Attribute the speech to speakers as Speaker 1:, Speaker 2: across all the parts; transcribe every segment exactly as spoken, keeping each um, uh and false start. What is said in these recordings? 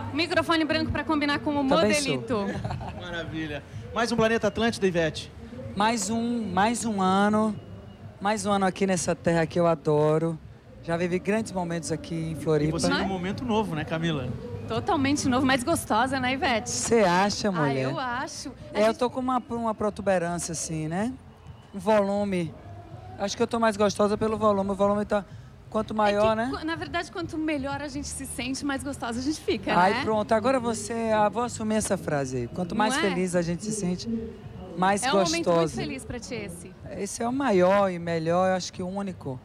Speaker 1: Microfone branco para combinar com o
Speaker 2: Também
Speaker 1: modelito.
Speaker 2: sou.
Speaker 3: Maravilha. Mais um Planeta Atlântida, Ivete.
Speaker 2: Mais um, mais um ano, mais um ano aqui nessa terra que eu adoro. Já vivi grandes momentos aqui em
Speaker 3: E
Speaker 2: Floripa.
Speaker 3: você
Speaker 1: Não
Speaker 3: num
Speaker 1: é?
Speaker 3: momento novo, né, Camila?
Speaker 1: Totalmente novo, mais gostosa, né, Ivete?
Speaker 2: Você acha,
Speaker 1: Ah,
Speaker 2: mulher?
Speaker 1: eu acho. A
Speaker 2: É, eu
Speaker 1: gente-
Speaker 2: tô com uma, uma protuberância assim, né? Um volume. Acho que eu tô mais gostosa pelo volume. O volume tá... Quanto maior,
Speaker 1: é que,
Speaker 2: né?
Speaker 1: Na verdade, quanto melhor a gente se sente, mais gostosa a gente fica,
Speaker 2: Aí
Speaker 1: né?
Speaker 2: pronto, agora você... Ah, vou assumir essa frase aí. Quanto
Speaker 1: Não
Speaker 2: mais
Speaker 1: é?
Speaker 2: feliz a gente se sente, mais
Speaker 1: É um momento muito
Speaker 2: gostosa.
Speaker 1: feliz pra ti esse.
Speaker 2: Esse é o maior e melhor, eu acho que o único.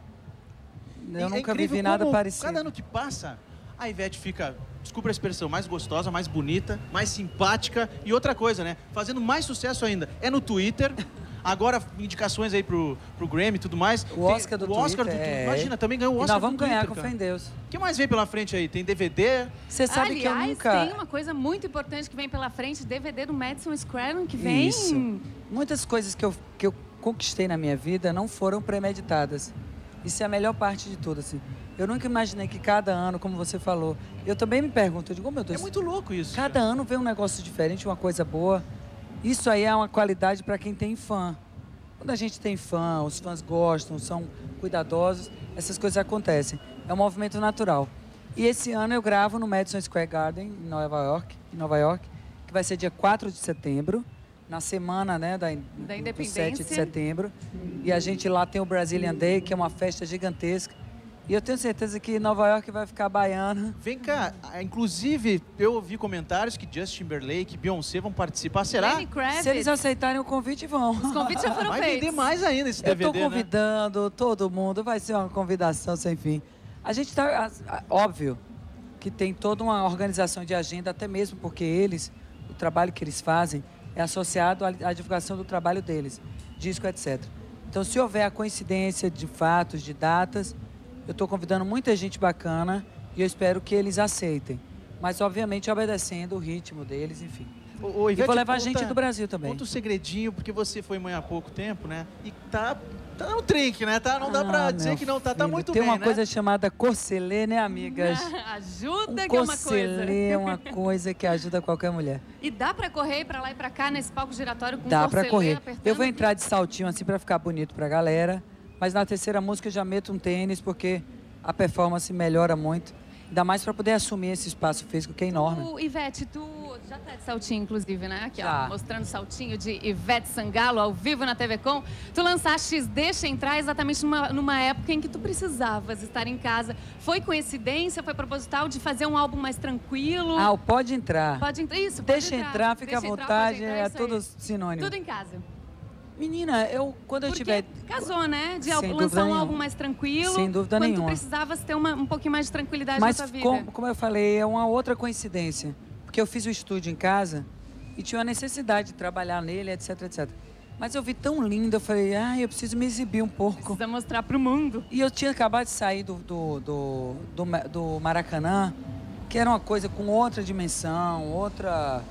Speaker 2: Eu
Speaker 3: É
Speaker 2: nunca
Speaker 3: incrível
Speaker 2: vivi nada
Speaker 3: como
Speaker 2: parecido.
Speaker 3: Cada ano que passa, a Ivete fica, desculpa a expressão, mais gostosa, mais bonita, mais simpática. E outra coisa, né? Fazendo mais sucesso ainda. É no Twitter. Agora, indicações aí pro, pro Grammy e tudo mais.
Speaker 2: O Oscar do
Speaker 3: o Oscar
Speaker 2: Twitter,
Speaker 3: do
Speaker 2: é.
Speaker 3: Imagina, também ganhou o
Speaker 2: E
Speaker 3: Oscar
Speaker 2: nós vamos
Speaker 3: do
Speaker 2: ganhar,
Speaker 3: Twitter,
Speaker 2: com
Speaker 3: cara.
Speaker 2: fé em Deus.
Speaker 3: O que mais vem pela frente aí? Tem D V D?
Speaker 2: Você sabe
Speaker 1: Aliás,
Speaker 2: que eu nunca...
Speaker 1: tem uma coisa muito importante que vem pela frente, D V D do Madison Square Garden que vem.
Speaker 2: Isso. Muitas coisas que eu, que eu conquistei na minha vida não foram premeditadas. Isso é a melhor parte de tudo, assim. Eu nunca imaginei que cada ano, como você falou... Eu também me pergunto, eu digo, oh, meu Deus...
Speaker 3: É muito louco isso.
Speaker 2: Cada ano vem um negócio diferente, uma coisa boa. Isso aí é uma qualidade para quem tem fã. Quando a gente tem fã, os fãs gostam, são cuidadosos, essas coisas acontecem. É um movimento natural. E esse ano eu gravo no Madison Square Garden, em Nova York, em Nova York, que vai ser dia quatro de setembro, na semana, né, da,
Speaker 1: Da
Speaker 2: do
Speaker 1: Independência.
Speaker 2: sete de setembro. E a gente lá tem o Brazilian Day, que é uma festa gigantesca. E eu tenho certeza que Nova York vai ficar baiana.
Speaker 3: Vem cá, ah, inclusive eu ouvi comentários que Justin Timberlake e Beyoncé vão participar. Será?
Speaker 1: Lenny Kravitz.
Speaker 2: Se eles aceitarem o convite, vão.
Speaker 1: Os convites já foram
Speaker 3: Vai
Speaker 1: feitos.
Speaker 3: vender mais ainda esse
Speaker 2: Eu
Speaker 3: D V D,
Speaker 2: estou
Speaker 3: né?
Speaker 2: convidando todo mundo, vai ser uma convidação sem fim. A gente está, óbvio, que tem toda uma organização de agenda, até mesmo porque eles, o trabalho que eles fazem, é associado à, à divulgação do trabalho deles, disco, etcétera. Então, se houver a coincidência de fatos, de datas, eu estou convidando muita gente bacana e eu espero que eles aceitem. Mas, obviamente, obedecendo o ritmo deles, enfim.
Speaker 3: Ô, ô,
Speaker 2: E
Speaker 3: Ivete,
Speaker 2: vou levar
Speaker 3: conta-
Speaker 2: gente do Brasil também.
Speaker 3: Conta um segredinho, porque você foi mãe há pouco tempo, né? E tá, tá no trinque, né? Tá, não dá pra
Speaker 2: Ah,
Speaker 3: dizer
Speaker 2: meu
Speaker 3: que não, tá, tá
Speaker 2: filho,
Speaker 3: muito
Speaker 2: tem
Speaker 3: bem,
Speaker 2: uma
Speaker 3: né?
Speaker 2: coisa chamada corcelê, né, amigas?
Speaker 1: Ajuda
Speaker 2: Um
Speaker 1: que é uma coisa.
Speaker 2: corcelê é uma coisa que ajuda qualquer mulher.
Speaker 1: E dá pra correr pra lá e pra cá nesse palco giratório com
Speaker 2: Dá
Speaker 1: um
Speaker 2: pra
Speaker 1: corcelê
Speaker 2: correr.
Speaker 1: apertando?
Speaker 2: Eu vou entrar de saltinho assim pra ficar bonito pra galera, mas na terceira música eu já meto um tênis porque a performance melhora muito. Ainda mais pra poder assumir esse espaço físico que é enorme.
Speaker 1: Tu, Ivete, tu já tá de saltinho, inclusive, né? Aqui,
Speaker 2: Já.
Speaker 1: ó, mostrando saltinho de Ivete Sangalo ao vivo na T V Com. Tu lançaste Deixa Entrar exatamente numa, numa época em que tu precisavas estar em casa. Foi coincidência, foi proposital de fazer um álbum mais tranquilo?
Speaker 2: Ah, o pode entrar.
Speaker 1: Pode entrar, isso, pode
Speaker 2: Deixa entrar, fica à
Speaker 1: Deixa entrar,
Speaker 2: vontade,
Speaker 1: pode entrar,
Speaker 2: é
Speaker 1: isso
Speaker 2: tudo
Speaker 1: aí.
Speaker 2: sinônimo.
Speaker 1: Tudo em casa.
Speaker 2: Menina, eu quando eu
Speaker 1: Porque
Speaker 2: tiver...
Speaker 1: casou, né? De
Speaker 2: Sem
Speaker 1: al-
Speaker 2: dúvida
Speaker 1: lançar um
Speaker 2: nenhuma.
Speaker 1: álbum mais tranquilo.
Speaker 2: Sem dúvida
Speaker 1: quando
Speaker 2: nenhuma.
Speaker 1: tu precisavas ter uma, um pouquinho mais de tranquilidade
Speaker 2: Mas,
Speaker 1: na tua vida.
Speaker 2: como, como eu falei, é uma outra coincidência. Porque eu fiz o estúdio em casa e tinha a necessidade de trabalhar nele, etc, etcétera. Mas eu vi tão lindo, eu falei, ah, eu preciso me exibir um pouco.
Speaker 1: Precisa mostrar pro mundo.
Speaker 2: E eu tinha acabado de sair do, do, do, do, Ma- do Maracanã, que era uma coisa com outra dimensão, outra,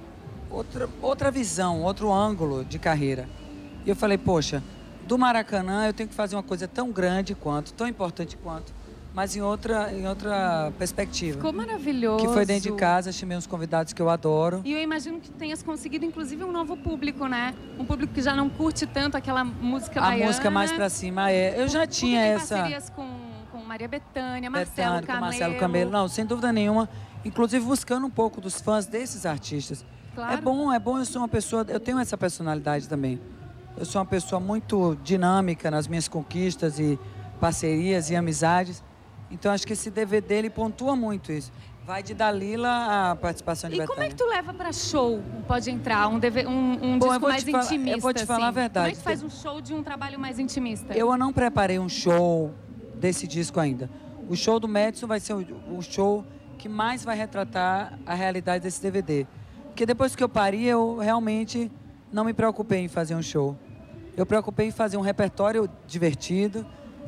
Speaker 2: outra, outra visão, outro ângulo de carreira. E eu falei, poxa, do Maracanã eu tenho que fazer uma coisa tão grande quanto, tão importante quanto, mas em outra, em outra perspectiva.
Speaker 1: Ficou maravilhoso.
Speaker 2: Que foi dentro de casa, chamei uns convidados que eu adoro.
Speaker 1: E eu imagino que tenhas conseguido, inclusive, um novo público, né? Um público que já não curte tanto aquela música
Speaker 2: A
Speaker 1: baiana.
Speaker 2: música mais pra cima é. Eu já
Speaker 1: Porque
Speaker 2: tinha
Speaker 1: tem
Speaker 2: essa.
Speaker 1: parcerias com, com Maria Bethânia, Marcelo
Speaker 2: Betânico,
Speaker 1: Camelo.
Speaker 2: Marcelo Camelo. Não, sem dúvida nenhuma. Inclusive buscando um pouco dos fãs desses artistas.
Speaker 1: Claro.
Speaker 2: É bom, é bom. Eu sou uma pessoa. Eu tenho essa personalidade também. Eu sou uma pessoa muito dinâmica nas minhas conquistas e parcerias e amizades. Então acho que esse D V D ele pontua muito isso. Vai de Dalila à participação de
Speaker 1: E
Speaker 2: Bethânia.
Speaker 1: como é que tu leva pra show? Pode entrar um, D V, um, um
Speaker 2: Bom, eu
Speaker 1: disco
Speaker 2: vou
Speaker 1: mais
Speaker 2: te falar-
Speaker 1: intimista,
Speaker 2: eu vou te falar
Speaker 1: assim.
Speaker 2: a verdade.
Speaker 1: Como é que faz um show de um trabalho mais intimista?
Speaker 2: Eu não preparei um show desse disco ainda. O show do Madison vai ser o, o show que mais vai retratar a realidade desse D V D. Porque depois que eu parei, eu realmente não me preocupei em fazer um show. Eu preocupei em fazer um repertório divertido,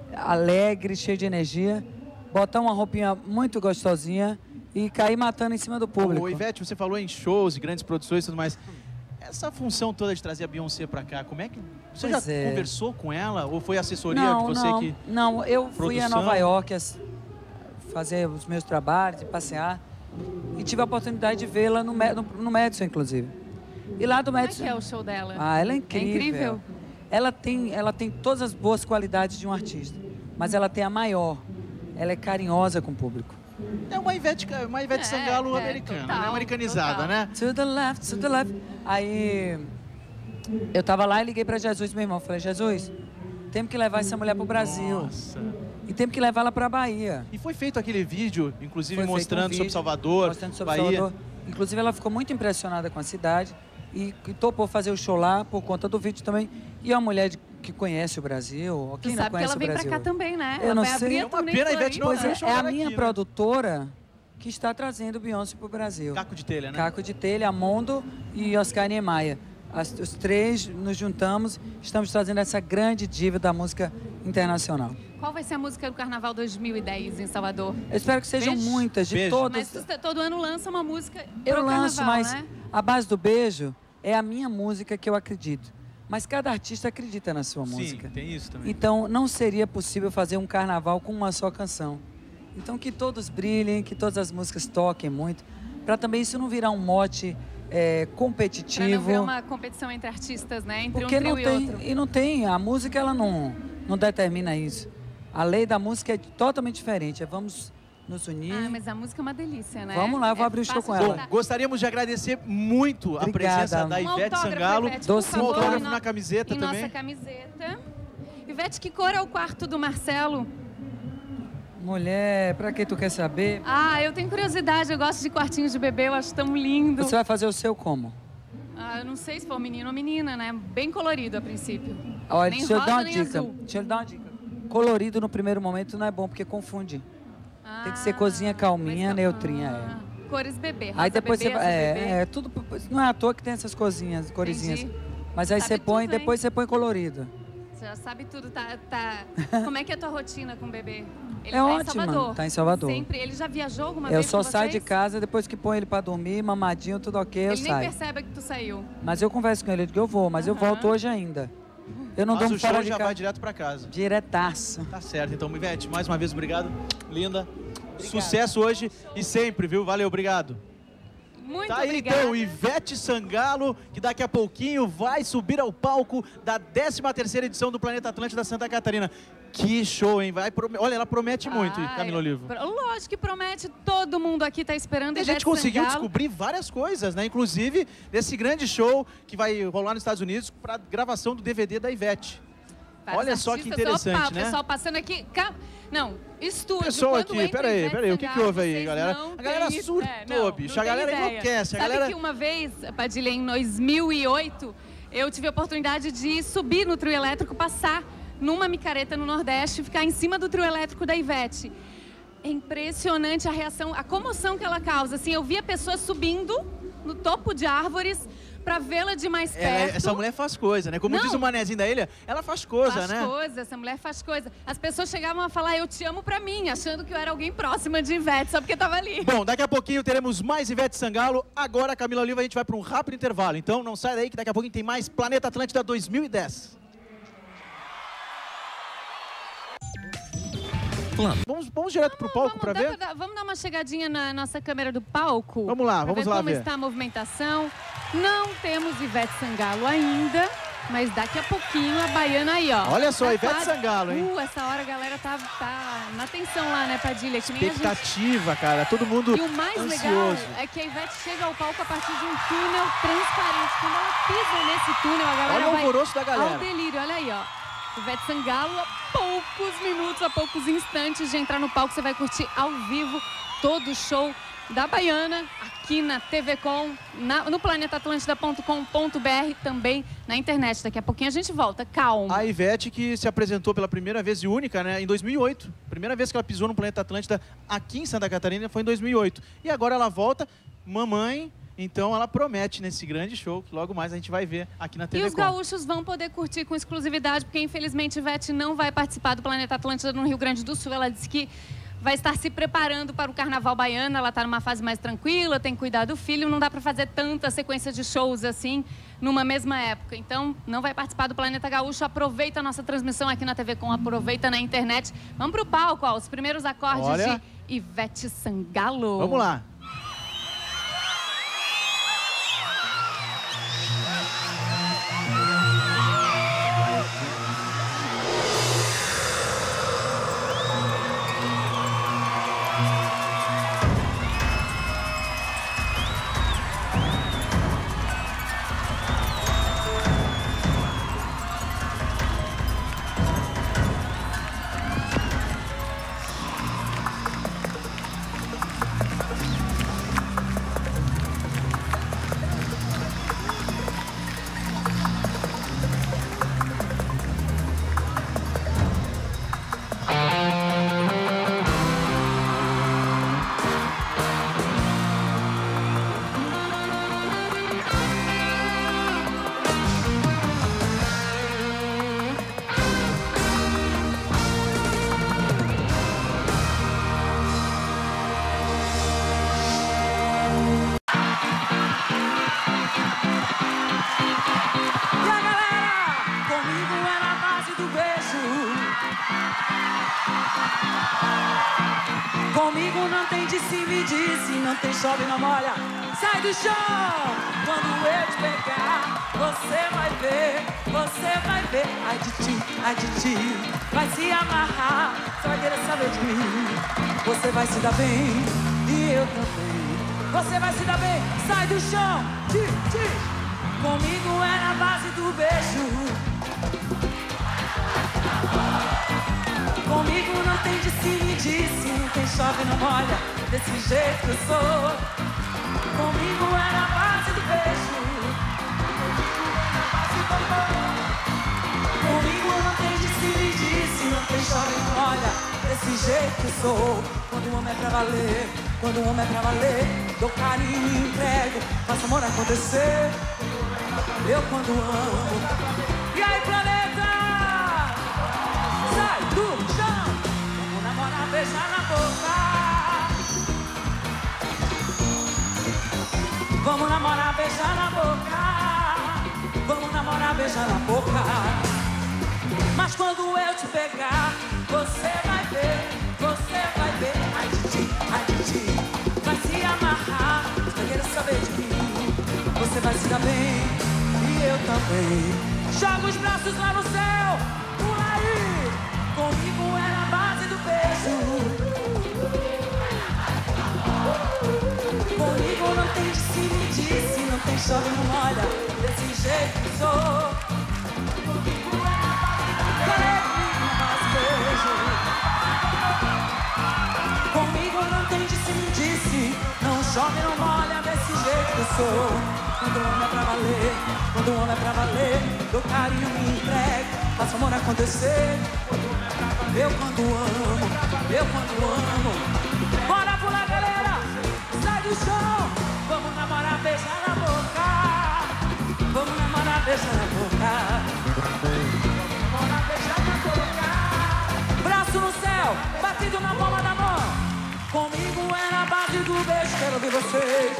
Speaker 2: alegre, cheio de energia, botar uma roupinha muito gostosinha e cair matando em cima do público.
Speaker 3: Ô, Ivete, você falou em shows e grandes produções e tudo mais. Essa função toda de trazer a Beyoncé pra cá, como é que... Você
Speaker 2: Pois
Speaker 3: já
Speaker 2: é.
Speaker 3: conversou com ela? Ou foi assessoria
Speaker 2: Não,
Speaker 3: de você
Speaker 2: não,
Speaker 3: que...
Speaker 2: não, eu fui a
Speaker 3: Produção?
Speaker 2: Nova York as- fazer os meus trabalhos e passear. e tive a oportunidade de vê-la no, no, no Madison, inclusive. E lá do Madison...
Speaker 1: Como é que é o show dela?
Speaker 2: Ah, ela é incrível.
Speaker 1: É incrível?
Speaker 2: Ela tem, ela tem todas as boas qualidades de um artista, mas ela tem a maior. Ela é carinhosa com o público.
Speaker 3: É uma Ivete, uma Ivete
Speaker 1: É,
Speaker 3: Sangalo
Speaker 1: é,
Speaker 3: americana,
Speaker 1: total,
Speaker 3: né? Americanizada,
Speaker 1: total.
Speaker 3: né?
Speaker 2: To the left, to the left. Aí eu tava lá e liguei para Jesus, meu irmão. Falei, Jesus, temos que levar essa mulher pro Brasil.
Speaker 3: Nossa.
Speaker 2: E temos que levar ela pra Bahia.
Speaker 3: E foi feito aquele vídeo, inclusive
Speaker 2: Foi feito um
Speaker 3: mostrando
Speaker 2: vídeo,
Speaker 3: sobre Salvador,
Speaker 2: mostrando sobre
Speaker 3: Bahia.
Speaker 2: Salvador. Inclusive, ela ficou muito impressionada com a cidade e, e topou fazer o show lá por conta do vídeo também. E é uma mulher de, que conhece o Brasil.
Speaker 1: Tu
Speaker 2: Quem não
Speaker 1: sabe que
Speaker 2: conhece
Speaker 1: ela
Speaker 2: o
Speaker 1: vem
Speaker 2: Brasil?
Speaker 1: pra cá também, né?
Speaker 2: Eu
Speaker 1: ela
Speaker 2: não
Speaker 1: vai
Speaker 2: sei.
Speaker 1: abrir
Speaker 2: É
Speaker 1: a
Speaker 3: uma
Speaker 1: turnê
Speaker 3: pena a
Speaker 1: em
Speaker 3: Ivete não
Speaker 1: Floripa.
Speaker 2: Pois é,
Speaker 3: show
Speaker 2: é a
Speaker 3: dela
Speaker 2: minha
Speaker 3: aqui, né?
Speaker 2: produtora que está trazendo o Beyoncé pro Brasil.
Speaker 3: Caco de telha, né?
Speaker 2: Caco de Telha, Amondo e Oscar Niemeyer. As, os três nos juntamos, estamos trazendo essa grande diva da música internacional.
Speaker 1: Qual vai ser a música do Carnaval dois mil e dez em Salvador?
Speaker 2: Eu espero que sejam
Speaker 1: Beijo.
Speaker 2: muitas, de
Speaker 3: Beijo.
Speaker 2: todas.
Speaker 1: Mas tu, todo ano lança uma música
Speaker 2: Eu
Speaker 1: pro
Speaker 2: lanço,
Speaker 1: Carnaval,
Speaker 2: mas
Speaker 1: né?
Speaker 2: a base do beijo é a minha música que eu acredito. Mas cada artista acredita na sua
Speaker 3: Sim,
Speaker 2: música.
Speaker 3: tem isso também.
Speaker 2: Então, não seria possível fazer um carnaval com uma só canção. Então, que todos brilhem, que todas as músicas toquem muito, para também isso não virar um mote é,
Speaker 1: Pra não
Speaker 2: competitivo.
Speaker 1: ver uma competição entre artistas, né? Entre
Speaker 2: Porque
Speaker 1: um trio
Speaker 2: não
Speaker 1: e
Speaker 2: tem,
Speaker 1: outro.
Speaker 2: e não tem, a música ela não, não determina isso. A lei da música é totalmente diferente, é vamos nos unir.
Speaker 1: Ah, mas a música é uma delícia, né?
Speaker 2: Vamos lá, eu vou
Speaker 1: É
Speaker 2: abrir o show
Speaker 1: fácil
Speaker 2: com
Speaker 1: de
Speaker 2: ela.
Speaker 3: Bom,
Speaker 1: cantar.
Speaker 3: gostaríamos de agradecer muito a
Speaker 2: Obrigada.
Speaker 3: presença da
Speaker 1: Um
Speaker 3: Ivete
Speaker 1: autógrafo,
Speaker 3: Sangalo.
Speaker 1: Ivete, por
Speaker 2: Doce
Speaker 3: Um
Speaker 1: favor,
Speaker 3: autógrafo
Speaker 1: em
Speaker 3: na camiseta
Speaker 1: em
Speaker 3: também.
Speaker 1: nossa camiseta. Ivete, que cor é o quarto do Marcelo?
Speaker 2: Mulher, pra que tu quer saber?
Speaker 1: Ah, eu tenho curiosidade, eu gosto de quartinhos de bebê, eu acho tão lindo.
Speaker 2: Você vai fazer o seu como?
Speaker 1: Ah, eu não sei se for menino ou menina, né? Bem colorido a princípio.
Speaker 2: Olha,
Speaker 1: Nem
Speaker 2: deixa eu dar
Speaker 1: rosa,
Speaker 2: uma
Speaker 1: nem
Speaker 2: dica.
Speaker 1: azul.
Speaker 2: Deixa eu dar uma dica. Colorido no primeiro momento não é bom, porque confunde. Tem que ser
Speaker 1: Ah,
Speaker 2: cozinha calminha,
Speaker 1: mas-
Speaker 2: neutrinha,
Speaker 1: ah, Cores bebê, rosa
Speaker 2: Aí depois
Speaker 1: bebê,
Speaker 2: você
Speaker 1: azul
Speaker 2: vai.
Speaker 1: bebê.
Speaker 2: É, é, tudo. Não é à toa que tem essas coisinhas, coresinhas.
Speaker 1: Entendi.
Speaker 2: Mas aí
Speaker 1: Sabe
Speaker 2: você põe,
Speaker 1: tudo, hein?
Speaker 2: depois você põe colorido.
Speaker 1: Você já sabe tudo, tá, tá... Como é que é a tua rotina com o bebê? Ele
Speaker 2: É
Speaker 1: tá
Speaker 2: ótima,
Speaker 1: em Salvador.
Speaker 2: tá em Salvador.
Speaker 1: Sempre. Ele já viajou alguma
Speaker 2: Eu
Speaker 1: vez
Speaker 2: só
Speaker 1: com
Speaker 2: saio de
Speaker 1: vocês?
Speaker 2: casa depois que põe ele pra dormir, mamadinho, tudo ok, eu
Speaker 1: Ele nem
Speaker 2: saio.
Speaker 1: percebe que tu saiu.
Speaker 2: Mas eu converso com ele, eu digo, eu vou, mas eu
Speaker 1: Aham.
Speaker 2: volto hoje ainda. Eu não
Speaker 3: Mas
Speaker 2: durmo
Speaker 3: o show
Speaker 2: fora de
Speaker 3: já vai
Speaker 2: casa.
Speaker 3: direto pra casa.
Speaker 2: Diretaço.
Speaker 3: Tá certo, então, Ivete, mais uma vez, obrigado. Linda. Sucesso hoje e sempre, viu? Valeu, obrigado.
Speaker 1: Muito
Speaker 3: Tá aí
Speaker 1: obrigada.
Speaker 3: então, Ivete Sangalo, que daqui a pouquinho vai subir ao palco da décima terceira edição do Planeta Atlântida Santa Catarina. Que show, hein? Vai prome- Olha, ela promete muito,
Speaker 1: Ai,
Speaker 3: Camila Olivo.
Speaker 1: pro- Lógico que promete. Todo mundo aqui tá esperando.
Speaker 3: E a gente
Speaker 1: Ivete
Speaker 3: conseguiu
Speaker 1: Sangalo.
Speaker 3: descobrir várias coisas, né? Inclusive, desse grande show que vai rolar nos Estados Unidos para gravação do D V D da Ivete.
Speaker 1: Vários
Speaker 3: Olha só que
Speaker 1: artistas.
Speaker 3: interessante,
Speaker 1: Opa,
Speaker 3: né?
Speaker 1: O pessoal passando aqui. Ca- Não, estúdio.
Speaker 3: Pessoal
Speaker 1: quando
Speaker 3: aqui,
Speaker 1: entra
Speaker 3: peraí,
Speaker 1: Ivete
Speaker 3: peraí, o que que
Speaker 1: Sangalo,
Speaker 3: houve aí,
Speaker 1: vocês
Speaker 3: galera?
Speaker 1: não
Speaker 3: A galera
Speaker 1: têm-
Speaker 3: surtou,
Speaker 1: é, não,
Speaker 3: bicho,
Speaker 1: não
Speaker 3: a galera
Speaker 1: tem ideia.
Speaker 3: enlouquece, a
Speaker 1: Sabe
Speaker 3: galera-
Speaker 1: que uma vez, Padilha, em dois mil e oito, eu tive a oportunidade de subir no trio elétrico, passar numa micareta no Nordeste e ficar em cima do trio elétrico da Ivete. É impressionante a reação, a comoção que ela causa. Assim, eu via pessoas subindo no topo de árvores para vê-la de mais
Speaker 3: Ela é-
Speaker 1: perto.
Speaker 3: essa mulher faz coisa, né? Como
Speaker 1: Não.
Speaker 3: diz o manezinho da ilha, ela faz coisa,
Speaker 1: faz
Speaker 3: né?
Speaker 1: coisa, essa mulher faz coisa. As pessoas chegavam a falar, eu te amo pra mim, achando que eu era alguém próxima de Ivete, só porque tava ali.
Speaker 3: Bom, daqui a pouquinho teremos mais Ivete Sangalo. Agora, Camila Oliva, a gente vai para um rápido intervalo. Então, não sai daí que daqui a pouquinho tem mais Planeta Atlântida dois mil e dez. Vamos, vamos direto pro palco
Speaker 1: Vamos,
Speaker 3: para
Speaker 1: dá
Speaker 3: ver?
Speaker 1: pra dar- vamos dar uma chegadinha na nossa câmera do palco?
Speaker 3: Vamos lá,
Speaker 1: pra
Speaker 3: vamos
Speaker 1: ver
Speaker 3: lá
Speaker 1: como
Speaker 3: ver.
Speaker 1: está a movimentação. Não temos Ivete Sangalo ainda, mas daqui a pouquinho a baiana aí, ó.
Speaker 3: Olha só,
Speaker 1: Tá
Speaker 3: Ivete
Speaker 1: quase-
Speaker 3: Sangalo, hein?
Speaker 1: Uh, essa hora a galera tá, tá na atenção lá, né, Padilha? Que nem a gente...
Speaker 3: Expectativa, cara. Todo mundo
Speaker 1: E o mais
Speaker 3: ansioso.
Speaker 1: legal é que a Ivete chega ao palco a partir de um túnel transparente. Quando ela pisa nesse túnel, a galera
Speaker 3: Olha o
Speaker 1: vai
Speaker 3: alvoroço da galera.
Speaker 1: ao delírio. Olha aí, ó. Ivete Sangalo, a poucos minutos, a poucos instantes de entrar no palco, você vai curtir ao vivo todo o show da Baiana, aqui na T V Com, na, no planeta atlântida ponto com ponto br, também na internet. Daqui a pouquinho a gente volta. Calma.
Speaker 3: A Ivete que se apresentou pela primeira vez e única, né, em dois mil e oito. Primeira vez que ela pisou no Planeta Atlântida aqui em Santa Catarina foi em dois mil e oito. E agora ela volta, mamãe, então ela promete nesse grande show que logo mais a gente vai ver aqui na T V
Speaker 1: E os
Speaker 3: Com.
Speaker 1: gaúchos vão poder curtir com exclusividade, porque infelizmente Ivete não vai participar do Planeta Atlântida no Rio Grande do Sul. Ela disse que vai estar se preparando para o Carnaval Baiano. Ela está numa fase mais tranquila, tem que cuidar do filho. Não dá para fazer tanta sequência de shows assim numa mesma época. Então, não vai participar do Planeta Gaúcho. Aproveita a nossa transmissão aqui na T V Com, aproveita na internet. Vamos para o palco, ó, os primeiros acordes
Speaker 3: Olha.
Speaker 1: de Ivete Sangalo.
Speaker 3: Vamos lá.
Speaker 2: Comigo não tem de cima e disse, não tem chove, não molha. Sai do chão! Quando eu te pegar, você vai ver, você vai ver. Ai de ti, ai de ti, vai se amarrar, só vai querer saber de mim. Você vai se dar bem, e eu também. Você vai se dar bem, sai do chão, ti, ti. Comigo é na base do beijo. Comigo não tem de cima e disse, não tem chove, não molha, desse jeito que eu sou. Comigo é na base do beijo. Comigo não tem de cima e disse, não tem chove, não molha, desse jeito que eu sou. Quando o homem é pra valer, quando o homem é pra valer, dou carinho e me entrego, faço amor acontecer. Eu quando amo. E aí, planeta? Sai do chão. Vamos namorar, beijar na boca. Vamos namorar, beijar na boca. Vamos namorar, beijar na boca. Mas quando eu te pegar, você vai ver, você vai ver. Ai de ti, ai de ti, vai se amarrar, vai querer saber de mim. Você vai se dar bem, e eu também. Joga os braços lá no céu, pula aí. Comigo é na base do beijo. Comigo não tem de cima e disse, não tem chove, não molha, desse jeito que sou. Comigo é na base do beijo. Comigo não tem de cima e disse, não chove, não molha, desse jeito que eu sou. Quando o homem é pra valer, quando o homem é pra valer, dou carinho, me entrego, faço amor acontecer. Eu quando amo, eu quando amo. Bora pular, galera, sai do chão. Vamos namorar, beijar na boca. Vamos namorar, beijar na boca. Vamos namorar, beijar na boca. Braço no céu, batido na palma da mão. Comigo é na base do beijo, quero ouvir vocês.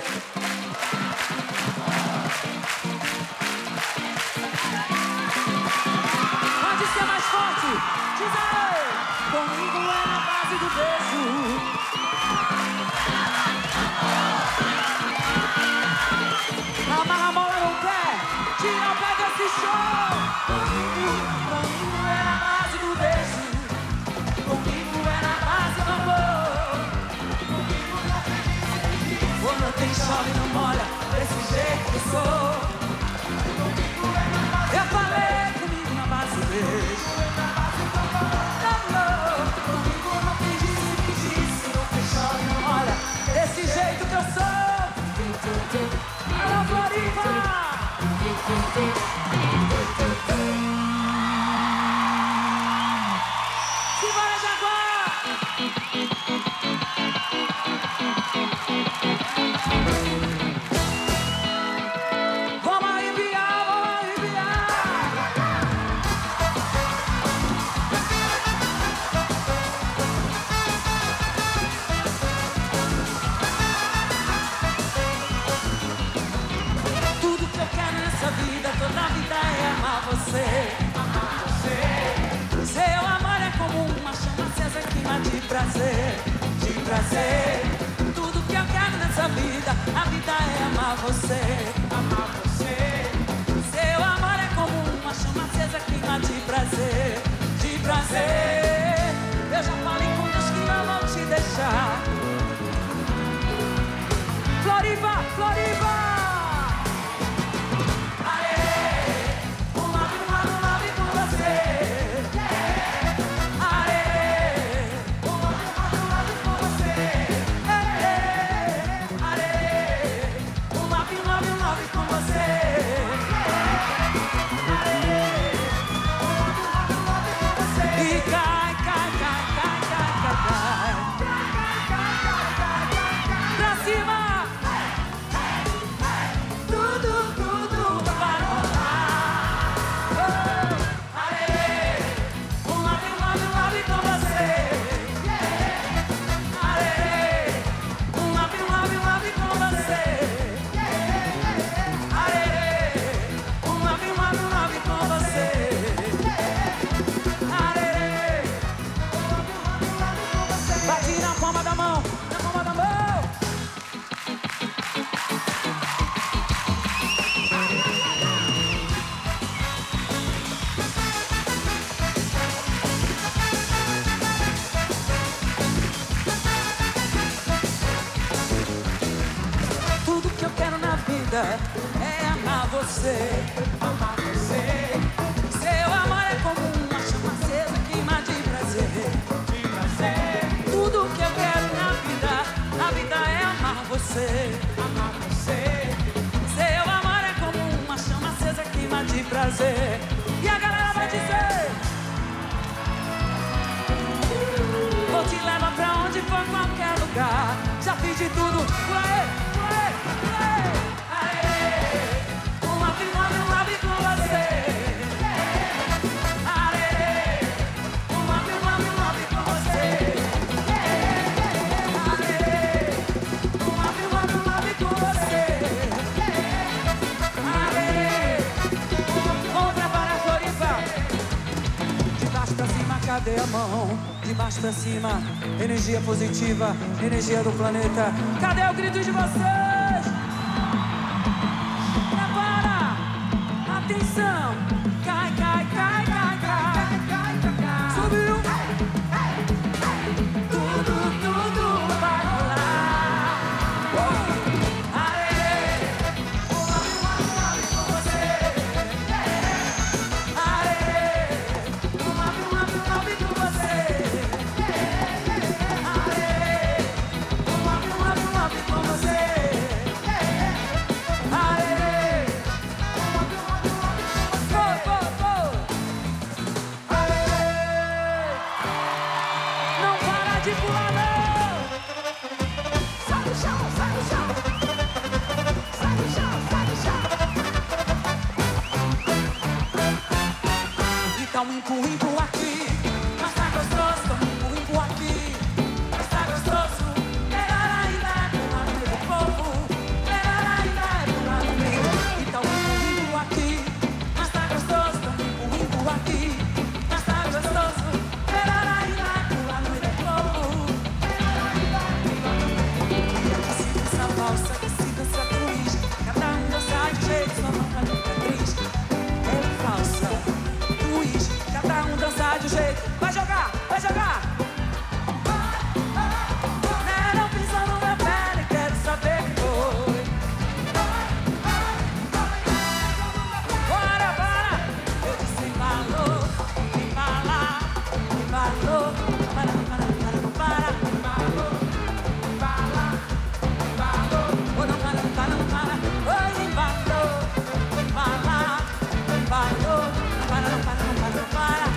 Speaker 2: Pode ser mais forte, diz aí. Comigo é na base do beijo. Amarra a bola no pé, tira o pé desse show. Comigo, comigo é na base do beijo. Comigo é na base do amor. Comigo não tem jeito. Ou não tem chove, não molha, desse jeito que eu sou. Comigo é na base. Eu falei comigo na base do beijo. Comigo não tem disse, não tem chove, não molha, desse jeito que eu sou. Alô, Floripa! Simbora, Jaguar! Vamos arrepiar, vamos arrepiar! Vida, toda a vida é amar você. Amar você. Seu amor é como uma chama acesa que queima de prazer, de prazer. Tudo que eu quero nessa vida, a vida é amar você. Amar você. Seu amor é como uma chama acesa que queima de prazer, de prazer. Eu já falei com Deus que não vou te deixar. Floripa, Floripa. vida é amar você. Amar você. Seu amor é como uma chama acesa, queima de prazer. De prazer. Tudo que eu quero na vida, na vida é amar você. Amar você. Seu amor é como uma chama acesa, queima de prazer. E a galera vai dizer: vou te levar pra onde for, qualquer lugar. Já fiz de tudo, por aí, por aí, por aí. Aê, um love, um love, um love com você. Aê, um love, um love, um love com você. Aê, um love, um love, um love com você. Aê, vamos preparar a Floripa. De baixo pra cima, cadê a mão? De baixo pra cima, energia positiva, energia do planeta. Cadê o grito de vocês? Prepara! Atenção! Cai, cai, cai, cai, cai. Subiu! Tudo, tudo vai rolar. Aê! Um love, um love, um love com você. Aê! Um love, um love, um love com você. Um empurro aqui, mas tá gostoso. Um empurro, empurro aqui, mas tá gostoso. Melhor ainda é pular no meio do povo. Melhor ainda é pular no meio. Então um empurro, empurro aqui, mas tá gostoso. Um empurro, empurro aqui, mas tá gostoso. Melhor ainda é pular no meio do povo. Melhor ainda é pular no meio. E aqui se dança valsa, aqui se dança twist. Cada um dança de jeito, só não pra nunca triste. É falsa. Cada um dançar de um jeito. Vai jogar, vai jogar. Não, não pisa no meu pé, nem quero saber quem foi. Bora, bora. Eu disse embalou, embalar, embalou. Para, para, para, não para. Embalou, embalar, embalou. Oh, não para, não para, não para. Oh, embalou, embalar, embalou. Para, não para, não para, não para.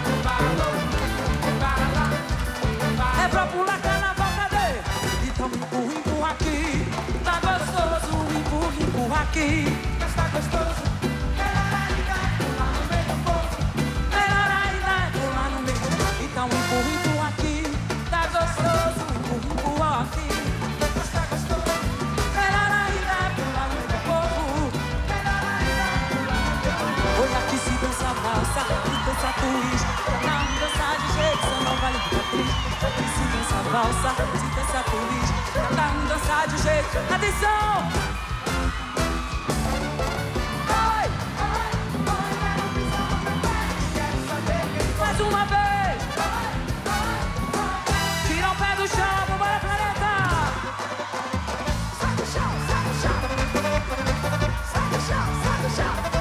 Speaker 2: É pra pular carnaval, cadê? Então empurra, empurra aqui. Tá gostoso, empurra, empurra aqui. Mas tá gostoso. Melhor ainda é pular no meio do povo. Melhor ainda é pular no meio. Então empurra, empurra aqui. Tá gostoso, empurra, empurra aqui. Mas tá gostoso. Melhor ainda é pular no meio do povo. Melhor ainda é pular no meio do povo. Olha aqui se dança valsa, se dança twist. Cada um dança de jeito, só não vale ficar triste. Aqui se dança valsa, se dança twist. Cada um dança de jeito. Atenção! Mais uma vez! Tira o pé do chão, vambora, planeta! Sai do chão, sai do chão! Sai do chão, sai do chão!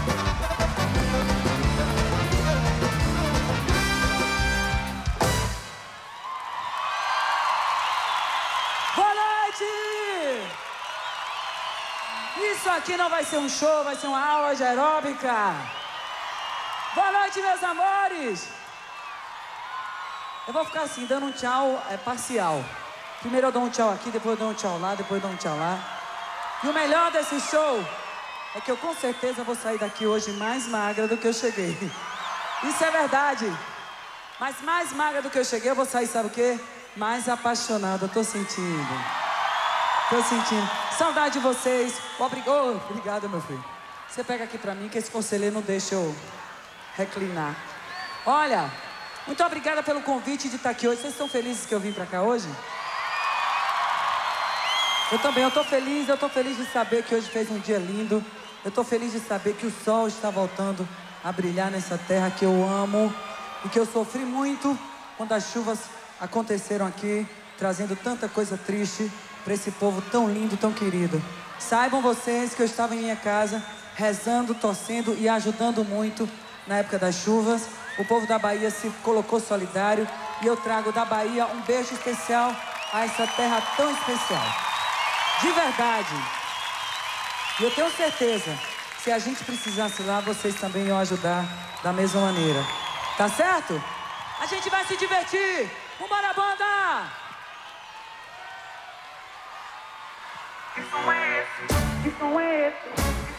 Speaker 2: Isso aqui não vai ser um show, vai ser uma aula de aeróbica. Boa noite, meus amores. Eu vou ficar assim, dando um tchau é, parcial. Primeiro eu dou um tchau aqui, depois eu dou um tchau lá, depois eu dou um tchau lá. E o melhor desse show é que eu com certeza vou sair daqui hoje mais magra do que eu cheguei. Isso é verdade. Mas mais magra do que eu cheguei, eu vou sair, sabe o quê? Mais apaixonada, eu tô sentindo. Tô sentindo. Saudade de vocês. Obrigado, oh, obrigado, meu filho. Você pega aqui pra mim que esse conselheiro não deixa eu reclinar. Olha, muito obrigada pelo convite de estar aqui hoje. Vocês estão felizes que eu vim pra cá hoje? Eu também, eu tô feliz, eu tô feliz de saber que hoje fez um dia lindo. Eu tô feliz de saber que o sol está voltando a brilhar nessa terra que eu amo e que eu sofri muito quando as chuvas aconteceram aqui, trazendo tanta coisa triste. para esse povo tão lindo, tão querido. Saibam vocês que eu estava em minha casa, rezando, torcendo e ajudando muito na época das chuvas. O povo da Bahia se colocou solidário e eu trago da Bahia um beijo especial a essa terra tão especial. De verdade. E eu tenho certeza, se a gente precisasse lá, vocês também iam ajudar da mesma maneira. Tá certo? A gente vai se divertir. Vambora, banda!
Speaker 4: Que som é esse? Que som é esse?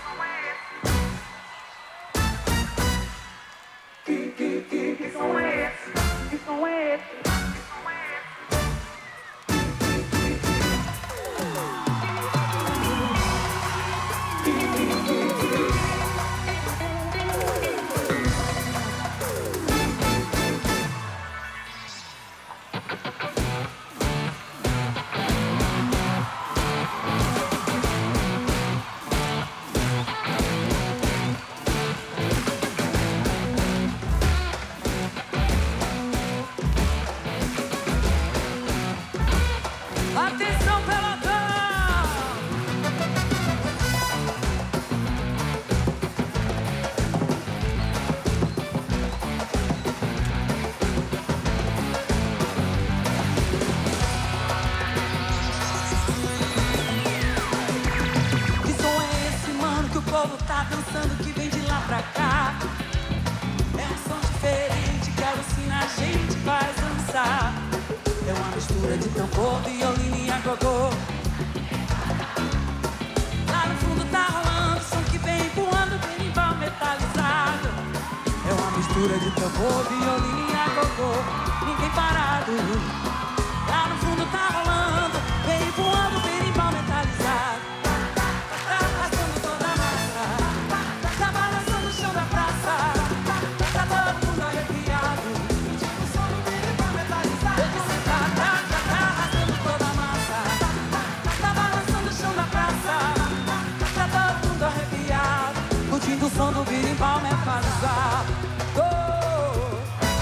Speaker 4: Que, que, que, que som é esse? Que som é esse?
Speaker 2: Atenção, pelotão! Que som é esse, mano, que o povo tá dançando, que vem de lá pra cá? É um som diferente que alucina, a gente faz dançar. É uma mistura de tambor, violino e agogô. Lá no fundo tá rolando som que vem voando, berimbau metalizado. É uma mistura de tambor, violino e agogô. Ninguém parado. Lá no fundo tá rolando, vem voando, berimbau metalizado. Tá arrastando toda a massa, tá balançando o chão da praça. Tá todo mundo arrepiado. Tipo o som do berimbau metalizado. Curtindo o som do berimbau metalizado. Oh!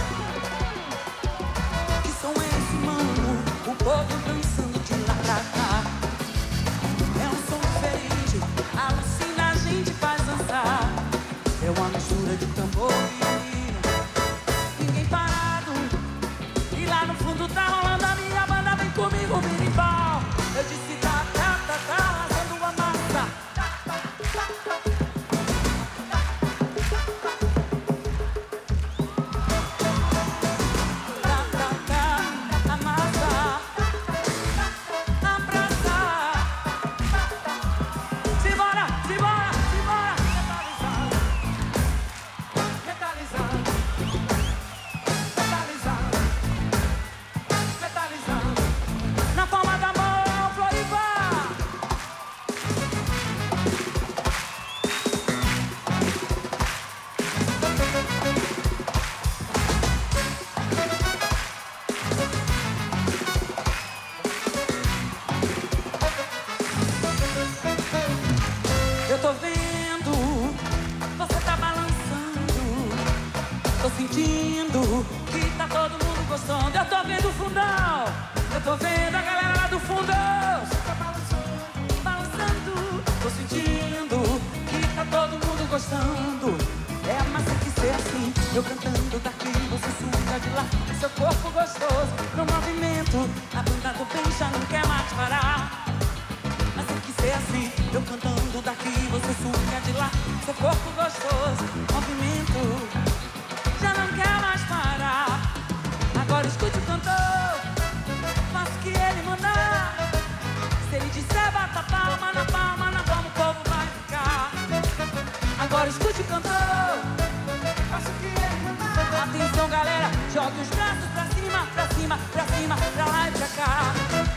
Speaker 2: Que som é esse, mano? O povo dançando de lá pra cá. É um som diferente, alucina, a gente faz dançar. É uma mistura de tambor e violino, ninguém parado. E lá no fundo tá rolando a minha banda, vem comigo, berimbau. Eu disse tá, tá, tá, tá, arrasando a massa. Eu tô vendo, você tá balançando. Tô sentindo que tá todo mundo gostando. Eu tô vendo o fundão, eu tô vendo a galera lá do fundão. Você tá balançando, balançando. Tô sentindo que tá todo mundo gostando. É, mas tem que ser assim, eu cantando daqui, você suga de lá. Seu corpo gostoso, no movimento, a banda do bem já não quer mais parar. Mas tem que ser assim, eu cantando daqui, você suga de lá. Seu corpo gostoso, movimento, já não quer mais parar. Agora escute o cantor, faça o que ele mandar. Se ele disser bata palma na palma, na palma o povo vai ficar. Agora escute o cantor, faça o que ele mandar. Atenção galera, jogue os braços pra cima, pra cima, pra cima, pra lá e pra cá.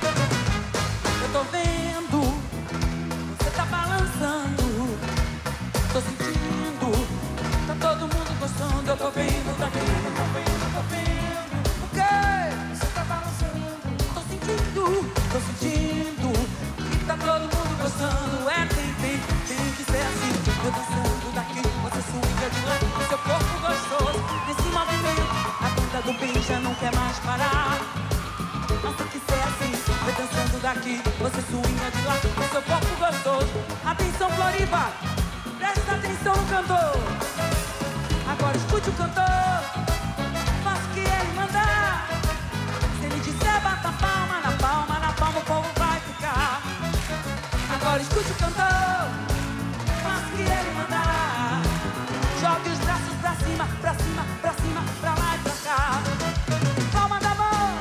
Speaker 2: Eu tô vendo, você tá balançando. Tô sentindo, tá todo mundo gostando. Eu tô vendo, tá vendo, tô vendo, tô vendo. O quê? Você tá balançando. Tô sentindo, tô sentindo que tá todo mundo gostando. É, tem, tem, tem que ser assim. Eu dançando daqui, você suga de lá. Seu corpo gostoso, nesse movimento, a banda do bem já não quer mais parar. Mas tem que ser assim, eu dançando daqui, você swinga de lá, o seu corpo gostoso. Atenção, Floripa, presta atenção no cantor. Agora escute o cantor, faça o que ele mandar. Se ele disser bata palma, na palma, na palma o povo vai ficar. Agora escute o cantor, faça o que ele mandar. Jogue os braços pra cima, pra cima, pra cima, pra lá e pra cá. Palma da mão.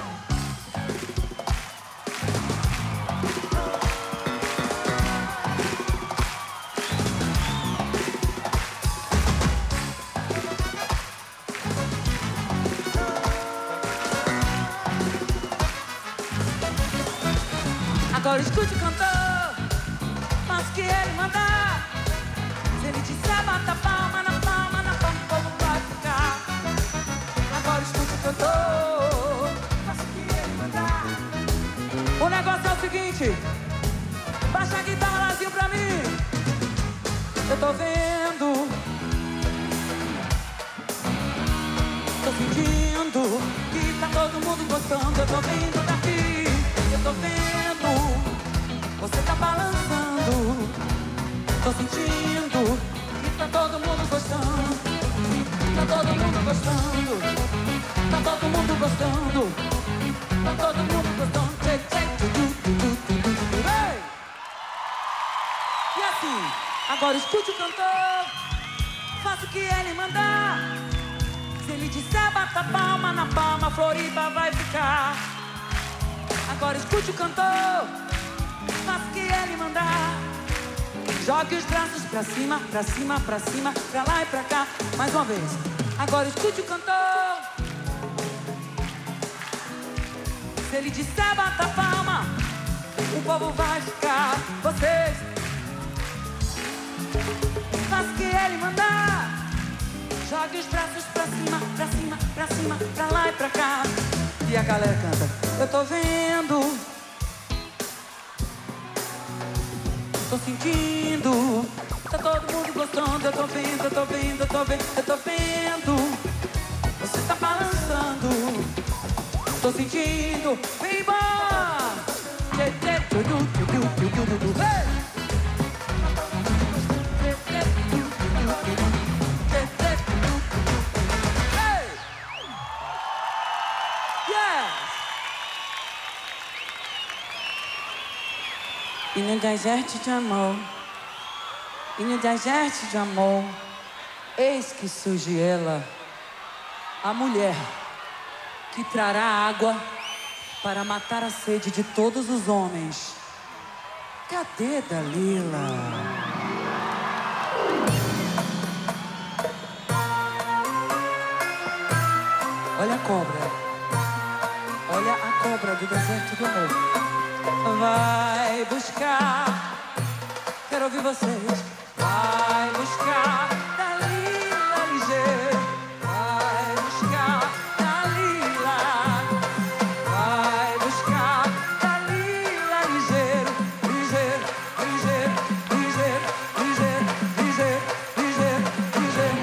Speaker 2: Agora escute o cantor, faça o que ele mandar. Se ele disser bata palma, na palma, na palma o povo vai ficar. Agora escute o cantor, faça o que ele mandar. O negócio é o seguinte, baixa a guitarra lazinho pra mim. Eu tô vendo, tô sentindo que tá todo mundo gostando. Eu tô vendo daqui, eu tô vendo, você tá balançando. Tô sentindo que tá todo mundo gostando. Tá todo mundo gostando. Tá todo mundo gostando. Tá todo mundo gostando. Tchê, tchê, tu, tu, tu, tu, tu, tu. Ei! E assim, agora escute o cantor, faça o que ele mandar. Se ele disser bata palma, na palma Floripa vai ficar. Agora escute o cantor, faça o que ele mandar. Jogue os braços pra cima, pra cima, pra cima, pra lá e pra cá. Mais uma vez. Agora escute o cantor. Se ele disser bata palma, o povo vai ficar. Vocês, faça o que ele mandar. Jogue os braços pra cima, pra cima, pra cima, pra lá e pra cá. E a galera canta. Eu tô vendo, tô sentindo, tá todo mundo gostando. Eu tô vendo, eu tô vendo, eu tô vendo, eu tô vendo. Você tá balançando, tô sentindo. Vem embora! Hey! Hey! Yes! E no deserto de amor, e no deserto de amor, eis que surge ela, a mulher que trará água para matar a sede de todos os homens. Cadê Dalila? Olha a cobra, olha a cobra do deserto do amor. Vai buscar, quero ouvir vocês. Vai buscar Dalila ligeiro. Vai buscar Dalila. Vai buscar Dalila ligeiro. Ligeiro, ligeiro, ligeiro, ligeiro, ligeiro, ligeiro, ligeiro.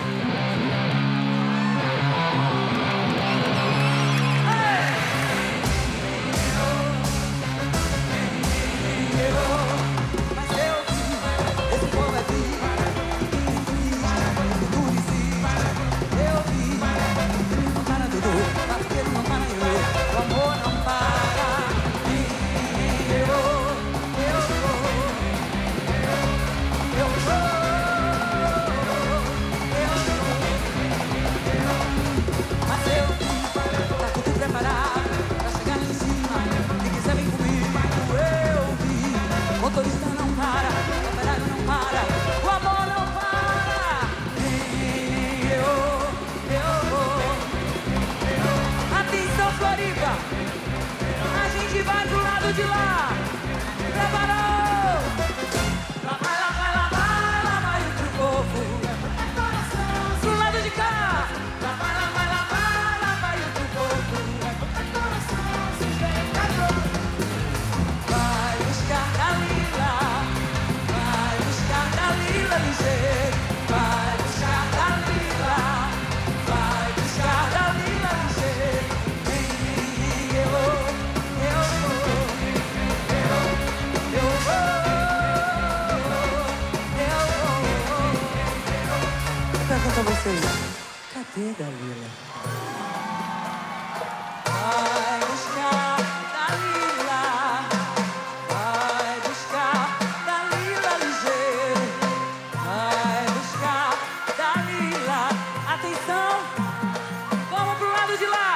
Speaker 2: Mas eu vi, esse povo é pra vocês. Cadê Dalila? Vai buscar Dalila. Vai buscar Dalila ligeiro. Vai buscar Dalila. Atenção, vamos pro lado de lá.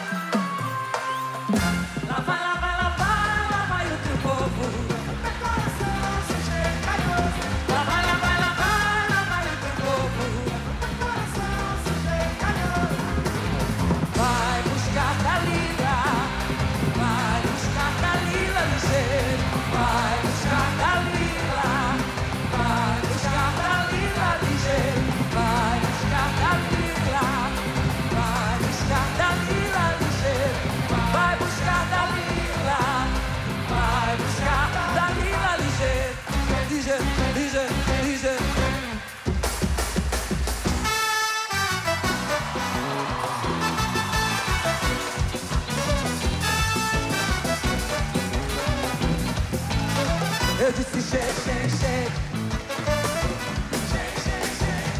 Speaker 2: Lá vai, lá vai, lá vai, lá vai o teu povo. Meu coração se enche carinhoso. Lá vai, lá vai, lá vai, lá vai o teu povo. Meu coração se enche carinhoso. Vai buscar Dalila. Vai buscar Dalila ligeiro. Vai buscar Dalila. Vai buscar Dalila ligeiro. Vai buscar Dalila. Vai buscar Dalila ligeiro. Vai buscar Dalila. Vai buscar Dalila ligeiro. Ligeiro, ligeiro, ligeiro. Eu disse shake, shake, shake. Shake, shake, shake.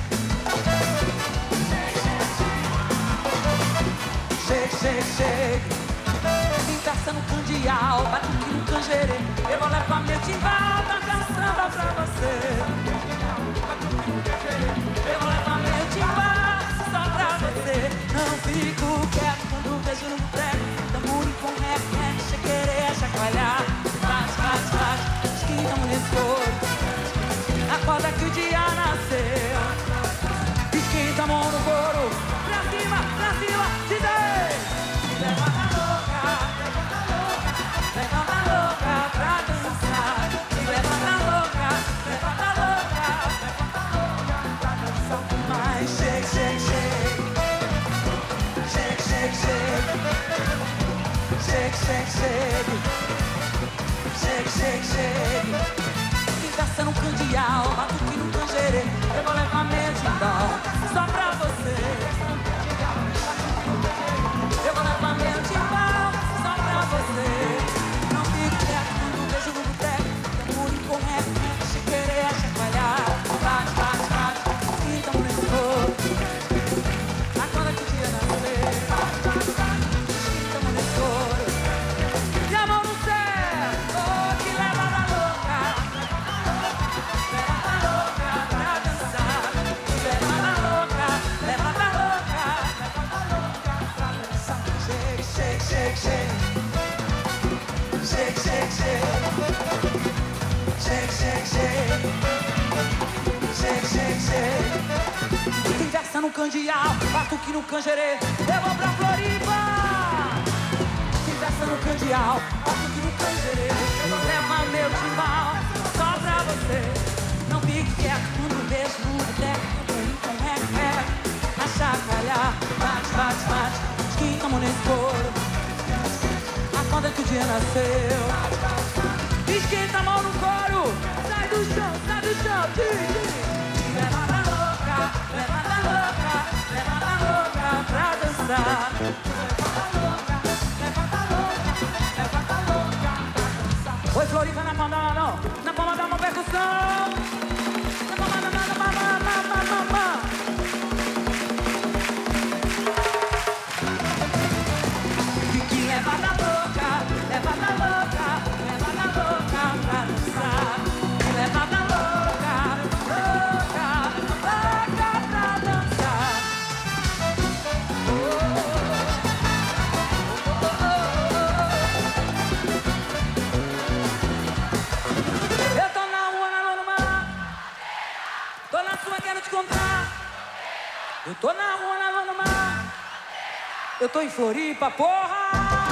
Speaker 2: Shake, shake, shake. Encaça no candial, batuque no canjerê. Eu vou levar meu timbal, tocar samba pra você. Eu vou levar meu timbal só pra você. Não fico quieto quando vejo no boteco. Tamborim com rap, rap, chequerê, chacoalhar. Faz, faz, faz. Esquentamos nesse couro. Acorda que o dia nasceu. Esquenta a mão no couro. Pra cima, pra cima, dizer. Levanta louca, levanta louca. Levanta louca pra dançar. Levanta louca, levanta louca. Levanta louca pra dançar. Mas shake, shake, shake. Shake, shake, shake. Shake, shake, shake. Shake, shake, shake. Encaça no candial, batuque no canjerê. Eu vou levar meu timbal só pra você. Eu vou levar meu timbal só pra você. Não fico quieto quando vejo no boteco. Tamborim com rap, chiquerê, chacoalhar. Bate, bate, bate, então nesse couro. Acorda que o dia nasceu. Então nesse couro. E a mão no céu, oh, que levada louca. Levada louca pra dançar. Levada louca, levada louca. Levada louca pra dançar. Shake, shake, shake, shake. Shake, shake, shake. Shake, shake, shake. Shake, shake, shake. Inversa no candial, batuque no canjerê. Eu vou pra Floripa. Inversa no candial, batuque no canjerê. Eu vou levar meu timbal só pra você. Não fique quieto quando vejo no boteco. Tamborim com rap, rap. A chacoalhar, bate, bate, bate. Esquentamos nesse couro. Acorda que o dia nasceu. Esquenta a mão no couro. Sai do chão, sai do chão. Levanta louca, levanta louca. Levanta louca pra dançar. Levanta louca, levanta louca. Levanta louca pra dançar. Oi, Floripa na palma da mão. Na palma da mão, percussão. Na palma da mão, na palma da mão, na palma da mão. Fique levada louca, levada louca, levada louca pra dançar. Levada louca, louca, louca pra dançar. Oh, oh, oh, oh. Eu tô na rua, na lua, no mar. Tô na sua, quero te encontrar. Eu tô na rua, na lua, no mar. Eu tô em Floripa, porra!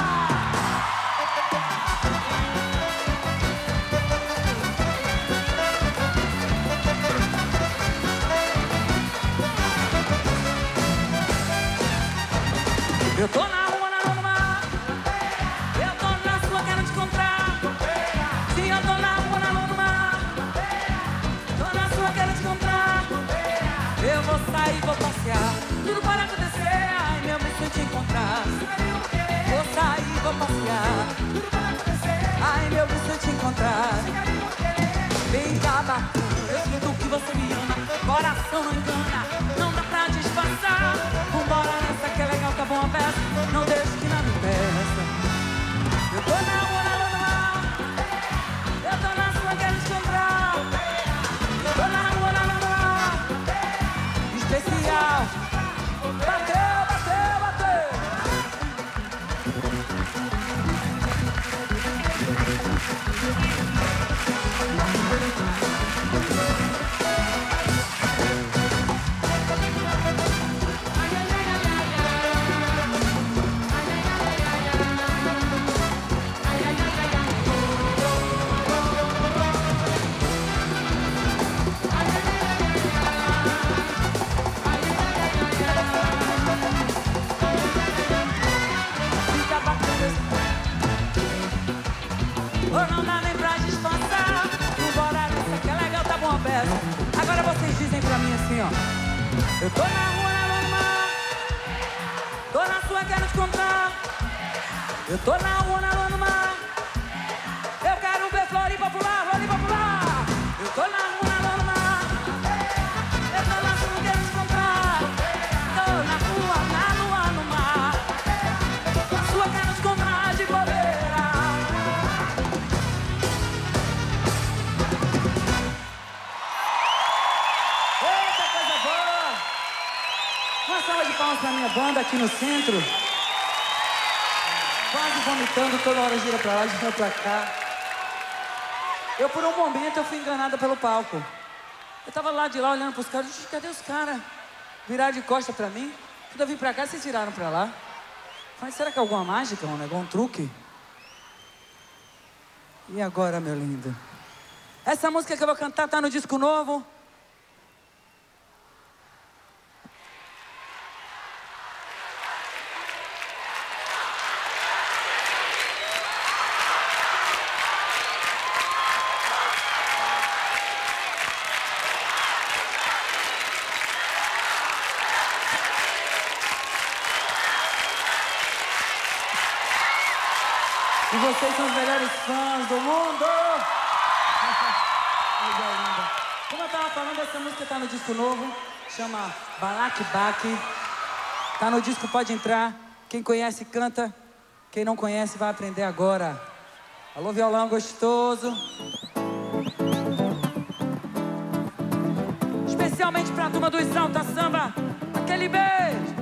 Speaker 2: Eu tô na rua, na lua, no mar. Eu tô na sua, quero te encontrar. Sim, eu tô na rua, na lua, no mar. Tô na sua, quero te encontrar. Eu vou sair, vou passear. Tudo pode acontecer, ai meu, me senti encontrar. Vou sair, vou passear. Ai meu, me senti encontrar. Vem cá, bacana, eu sinto que você me ama. Coração não engana, não dá pra assim, ó. Eu tô na rua, na lua, no mar. Tô na sua, quero te encontrar. Eu tô na rua, na lua, no mar. Eu quero ver Floripa pular, Floripa pular. Eu tô na rua, na lua, no mar. Eu tô na sua, quero te encontrar. Tô na rua, na lua, no mar. Na sua, quero te encontrar de bobeira. Eita, coisa boa! Uma salva de palmas pra minha banda aqui no centro. Quase vomitando, toda hora gira pra lá, gira pra cá. Eu, por um momento, eu fui enganada pelo palco. Eu tava lá de lá, olhando pros caras. Disse, cadê os caras? Viraram de costa pra mim. Quando eu vim pra cá, vocês viraram pra lá. Falei, será que é alguma mágica, um negócio, um truque? E agora, meu lindo? Essa música que eu vou cantar tá no disco novo. E vocês são os melhores fãs do mundo! Coisa linda. Como eu tava falando, essa música tá no disco novo. Chama Balaquibaque. Tá no disco, pode entrar. Quem conhece, canta. Quem não conhece, vai aprender agora. Alô, violão gostoso. Especialmente pra turma do Exalta Samba. Aquele beijo.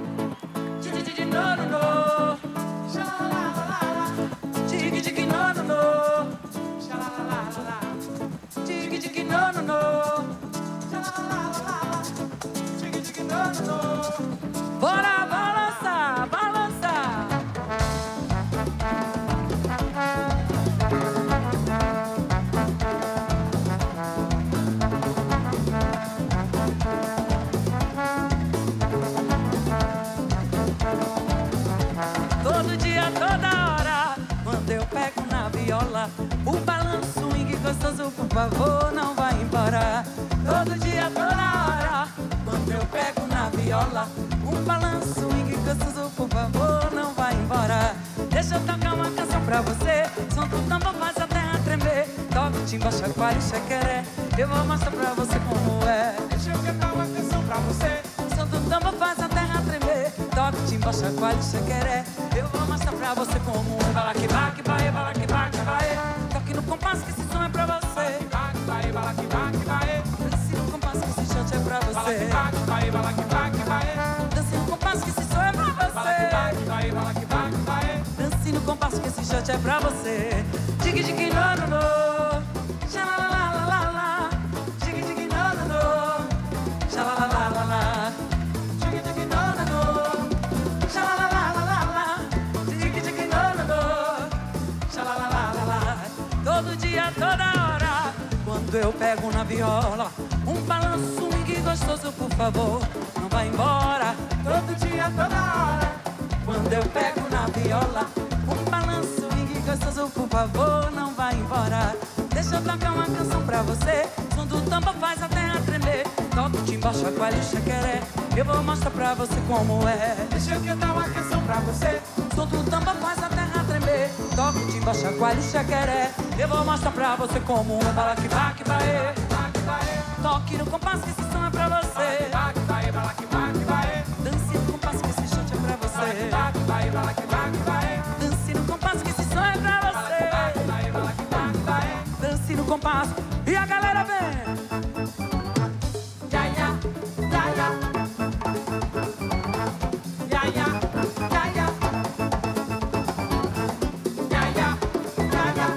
Speaker 2: Digi digi no no no, xalalalala. Digi digi no no no, xalalalala. Digi digi no no no. Bora balançar, balançar. Todo dia, toda hora, quando eu pego na viola, o balanço, swing gostoso, por favor, não vai embora. Todo dia, toda hora, quando eu pego na viola, o balanço, swing gostoso, por favor, não vai embora. Deixa eu tocar uma canção pra você, som do tambor faz a terra tremer. Toca o timba, chacoalha e chequeré, eu vou mostrar pra você como é. Deixa eu cantar uma canção pra você, som do tambor faz a terra tremer. Toca o timba, chacoalha e chequeré, eu vou mostrar pra você como é. Balaquibaque, baê, balaquibaque, baê. Toque no compasso que esse som é pra você. Balaquibaque, baê, balaquibaque, baê. Dance no compasso que esse shot é pra você. Balaquibaque, baê, balaquibaque, baê. Dance no compasso que esse som é pra você. Balaquibaque, baê, balaquibaque, baê. Dance no compasso que esse shot é pra você. Digi, digi, no, no, no. Xalalalala. Digi, digi, no, no, no. Xalalalala. Digi, digi, no, no, no. Xalalalala. Digi, digi, no, no, no. Xalalalala. Todo dia, toda hora, quando eu pego na viola, um balanço, um swing gostoso, por favor, não vai embora. Todo dia, toda hora, quando eu pego na viola, um balanço, swing gostoso, por favor, não vai embora. Deixa eu tocar uma canção pra você, som do tambor faz a terra tremer. Toca o timba, chacoalha e chequeré, eu vou mostrar pra você como é. Deixa eu cantar uma canção pra você, som do tambor faz a terra tremer. Toca o timba, chacoalha e chequeré, eu vou mostrar pra você como é. Balaquibaque, baê, toque no compasso que esse som é pra você. Balaquibaque, baê, balaquibaque, baê. Dance no compasso que esse shot é pra você. Balaquibaque, baê, balaquibaque, baê. Dance no compasso que esse som é pra você. Balaquibaque, baê, balaquibaque, baê. Dance no compasso e a galera vem. Ya, ya, ya, ya. Ya, ya, ya, ya. Ya, ya, ya, ya.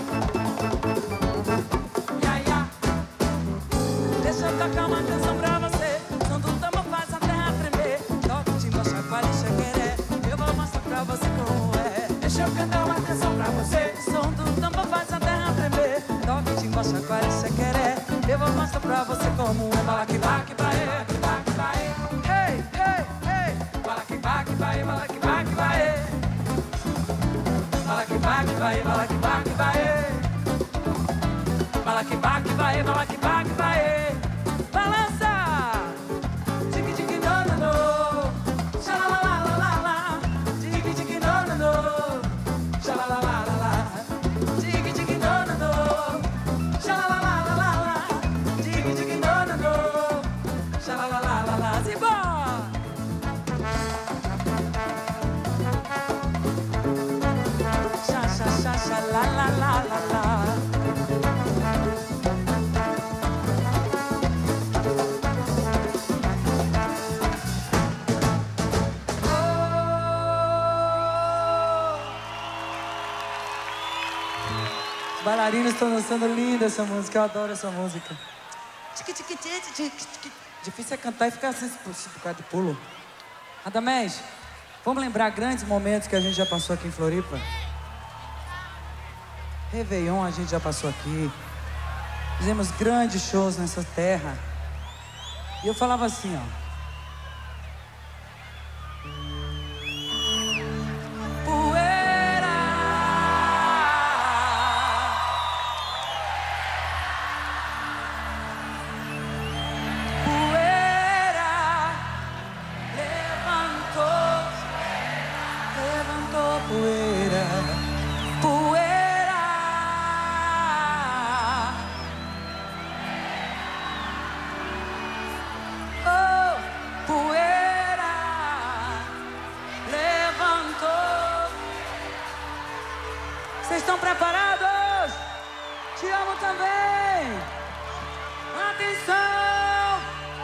Speaker 2: Ya, ya. Deixa eu tocar uma canção pra você, som do tambor faz a terra tremer. Toca o timba, chacoalha e chequeré, eu vou mostrar pra você como é. Deixa eu cantar uma canção pra você, som do tambor faz a terra tremer. Toca o timba, chacoalha e chequeré, eu vou mostrar pra você como é. Balaquibaque, baê, balaquibaque, baê. Ei, ei, ei. Balaquibaque, baê, balaquibaque, baê. Balaquibaque, baê, balaquibaque, baê. Balaquibaque, baê, balaquibaque, baê. Balança! bailarinos estão dançando linda essa música, eu adoro essa música. Difícil é cantar e ficar assim por causa de pulo. Radamés, vamos lembrar grandes momentos que a gente já passou aqui em Floripa? Réveillon a gente já passou aqui. Fizemos grandes shows nessa terra. E eu falava assim, ó. Vocês estão preparados? Te amo também! Atenção!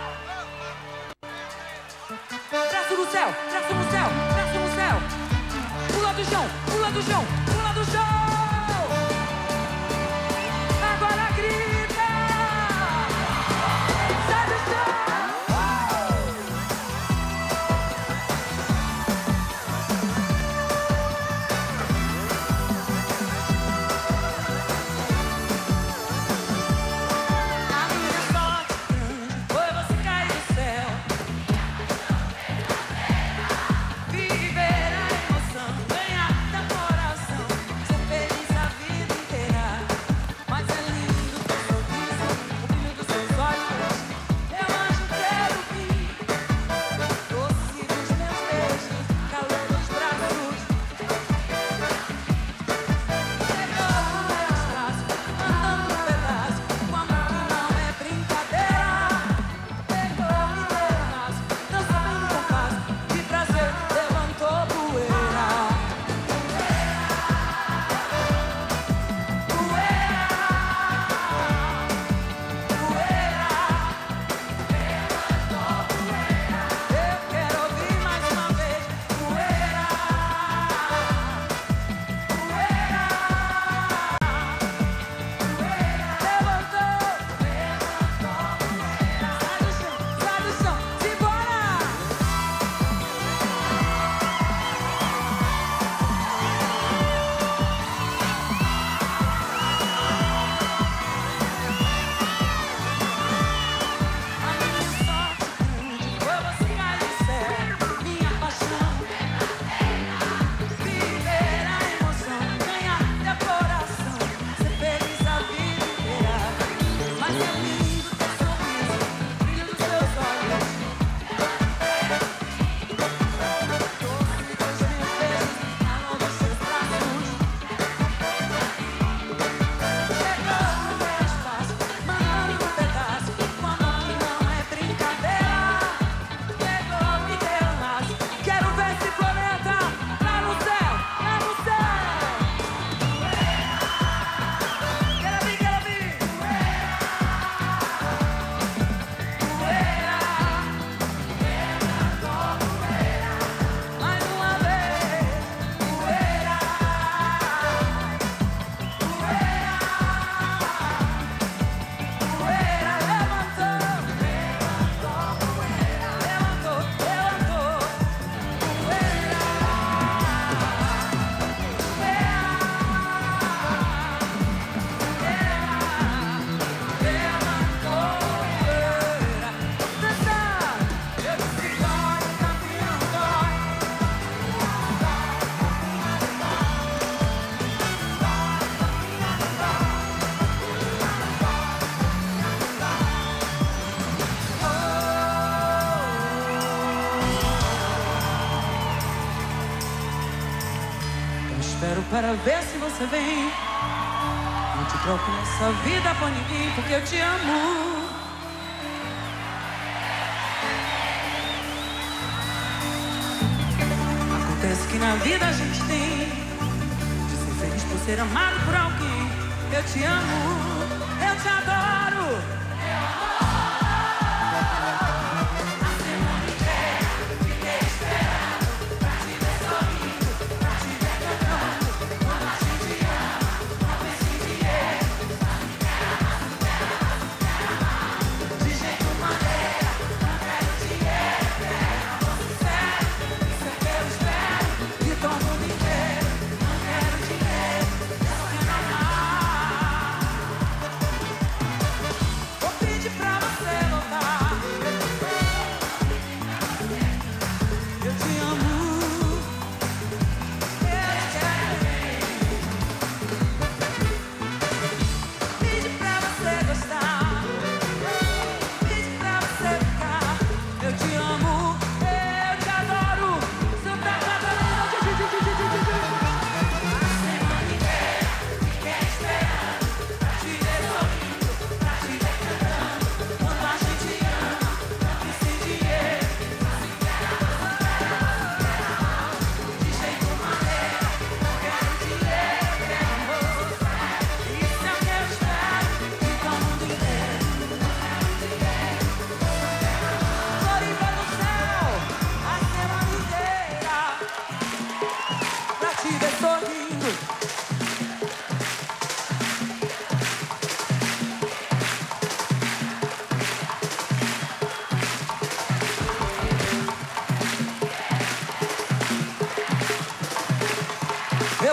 Speaker 2: Traço no céu, traço no céu, traço no céu! Pula do chão, pula do chão, pula do chão! Agora grita! Sai do chão! Espero para ver se você vem. Não te troco nessa vida por ninguém, porque eu te amo. Acontece que na vida a gente tem de ser feliz por ser amado por alguém. Eu te amo, eu te adoro. Yeah.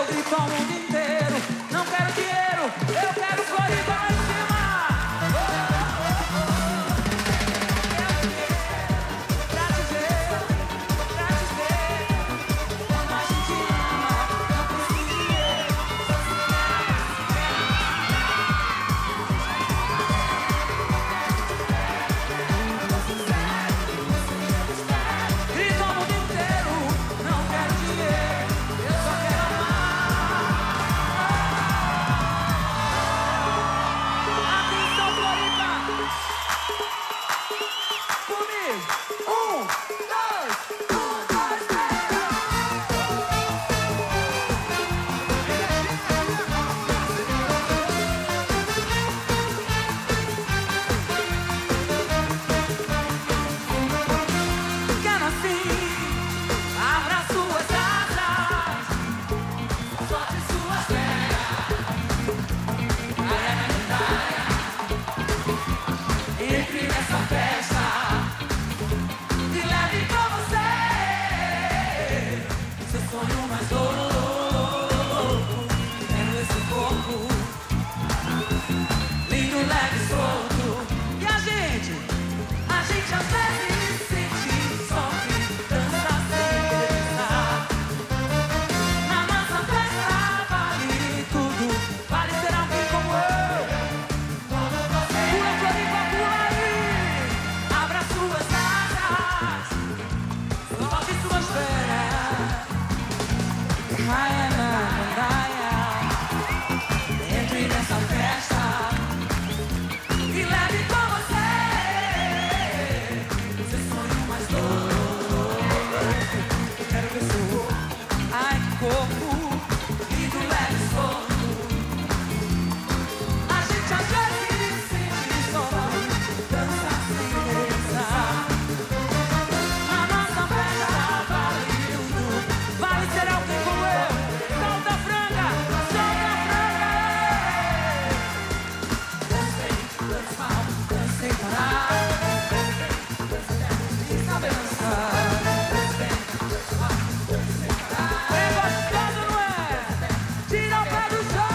Speaker 2: grito ao mundo inteiro. Não quero dinheiro, eu quero Floripa lá em cima. Pra te ver, pra te ver. Quando a gente ama, não precisa dinheiro. Grito ao mundo inteiro. Não quero dinheiro, eu só quero amar. Atenção, Floripa! Comigo! Um, dois, um, dois, Quero assim, abra suas asas, solte suas pernas, caia na praia, entre nessa festa e leve pra você seu sonho mais louco. Quero esse corpo lindo, leve e solto. E a gente, a gente às vezes sente, sofre, dança sem pensar. Na nossa festa vale tudo, vale ser alguém como eu. Pula, Floripa, pula aí, abra suas asas, solte suas pernas, raia na gandaia, entre nessa festa e leve com você seu sonho mais louco. Eu quero ver seu corpo, ai que corpo lindo, leve e solto. A gente às vezes sente só, dança sem pensar. Na nossa festa vale tudo, vale ser alguém como eu. Solta a franga, solta a franga. Dancei, dance mal, dancei parar. E saber dançar. É gostoso, não é? Tira o pé do chão.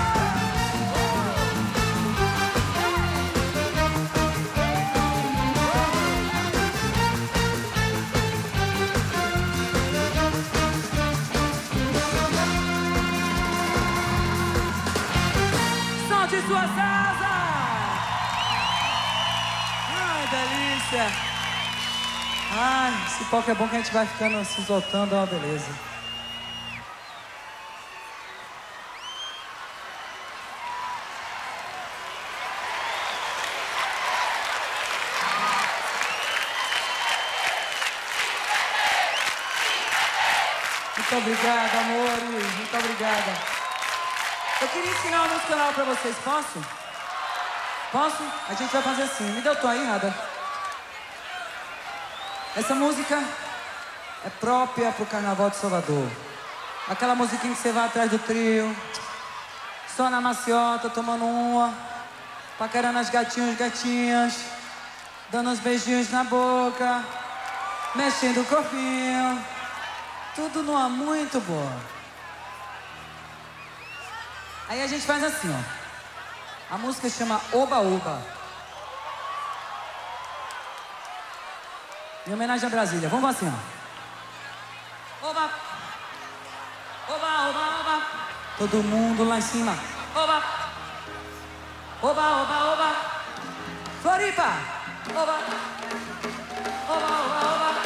Speaker 2: Solte suas asas. Ai, delícia. Ai, esse palco é bom que a gente vai ficando se soltando, é uma beleza. Muito obrigada, amores. Muito obrigada. Eu queria ensinar uma música nova pra vocês, posso? Posso? A gente vai fazer assim. Me dê o tom aí, Rada. Essa música é própria pro Carnaval de Salvador. Aquela musiquinha que você vai atrás do trio, só na maciota, tomando uma, paquerando as gatinhas, gatinhas, dando uns beijinhos na boca, mexendo o corpinho, tudo numa muito boa. Aí a gente faz assim, ó. A música chama Oba Oba. Em homenagem a Brasília. Vamos assim, ó. Oba. Oba, oba, oba. Todo mundo lá em cima. Oba. Oba, oba, oba. Floripa. Oba. Oba, oba, oba.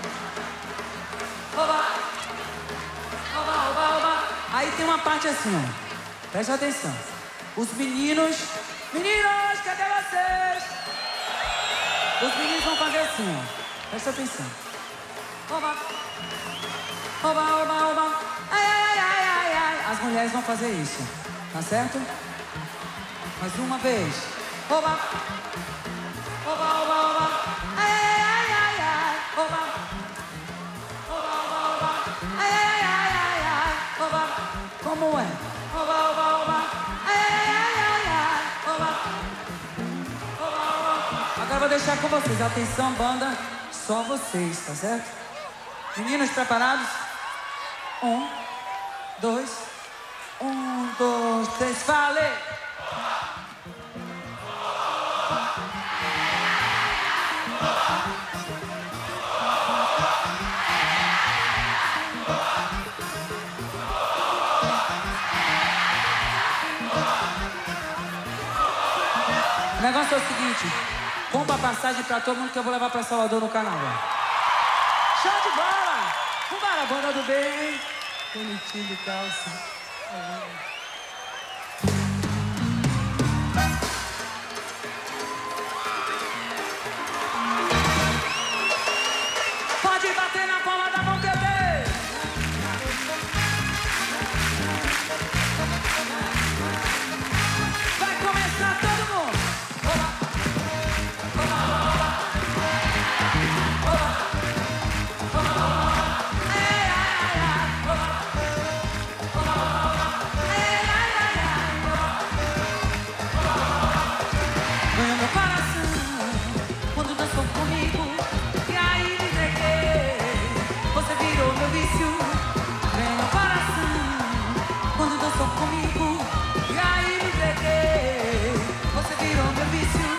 Speaker 2: Oba. Oba, oba, oba. Aí tem uma parte assim, ó. Presta atenção. Os meninos... Meninos, cadê vocês? Os meninos vão fazer assim, ó. Presta atenção. Oba. Oba, oba, oba. Ai, ai, ai, ai, ai. As mulheres vão fazer isso. Tá certo? Mais uma vez. Oba. Oba, oba, oba. Ai, ai, ai, ai, ai. Oba. Oba, oba, oba. Ai, ai, ai, ai, ai. Oba. Como é? Oba, oba, oba. Ai, ai, ai, ai, ai. Oba. Oba, oba. Agora eu vou deixar com vocês. Atenção, banda. Só vocês, tá certo? Meninos preparados? Um, dois, Um, dois, três, fale! O negócio é o seguinte, compra passagem pra todo mundo que eu vou levar pra Salvador no carnaval. Show de bola! Vambora, banda do bem! Bonitinho de calça. Pode bater na palma da mão que eu dei! Vai começar todo mundo! Ganhou meu coração quando dançou comigo e aí me entreguei. Você virou meu vício. Ganhou meu coração quando dançou comigo e aí me entreguei. Você virou meu vício.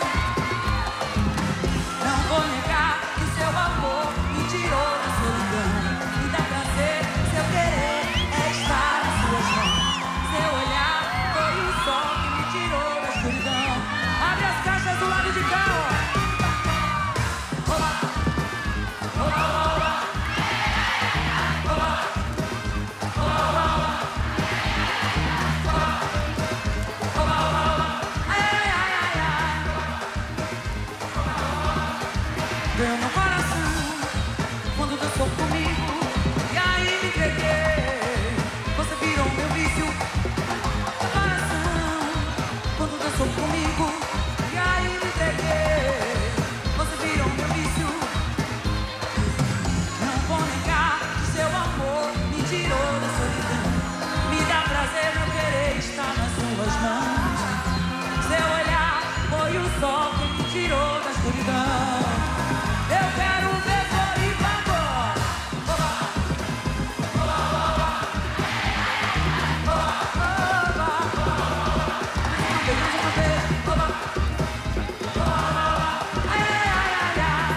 Speaker 2: Não vou negar que o seu amor me tirou da solidão. Me dá prazer, seu querer é estar nas suas mãos. Seu olhar foi o sol que me tirou da escuridão. Abre as caixas do lado de cá, ó. Olá, olá, olá, olá, olá, olá, olá, ai, ai, ai, ai. Ganhou meu coração quando dançou comigo e aí me entreguei. Você virou meu vício. Coração quando dançou comigo e aí me entreguei. Você virou meu vício. Não vou negar que seu amor me tirou da solidão. Me dá prazer não querer estar nas suas mãos. Seu olhar foi o sol que me tirou da escuridão. Eu quero ver Floripa agora. Olá, olá, olá, olá, olá. Mais uma vez, olá, olá, olá, ai, ai, ai, ai.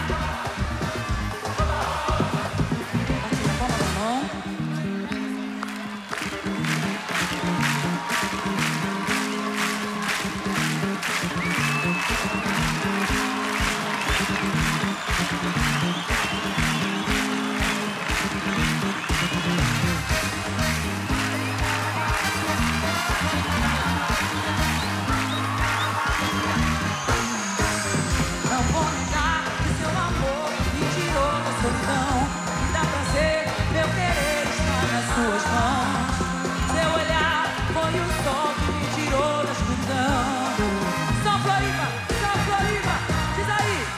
Speaker 2: Bate na palma da mão. Não vou negar que seu amor me tirou da solidão. Me dá prazer, meu querer estar nas suas mãos. Seu olhar foi o sol que me tirou da escuridão. Só Floripa, só Floripa, diz aí.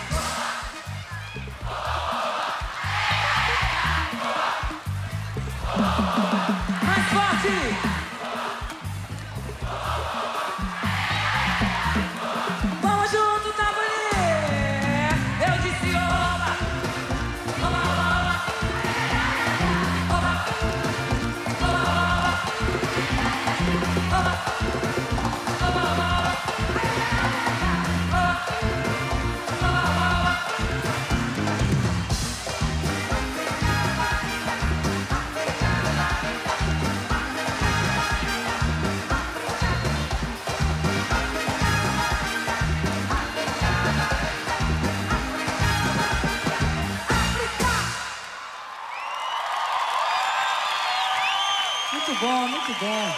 Speaker 2: Mais forte. Vamos junto, tá bonito? Eu disse oba, oba, oba, oba, oba, oba, oba, oba, oba, muito bom, muito bom.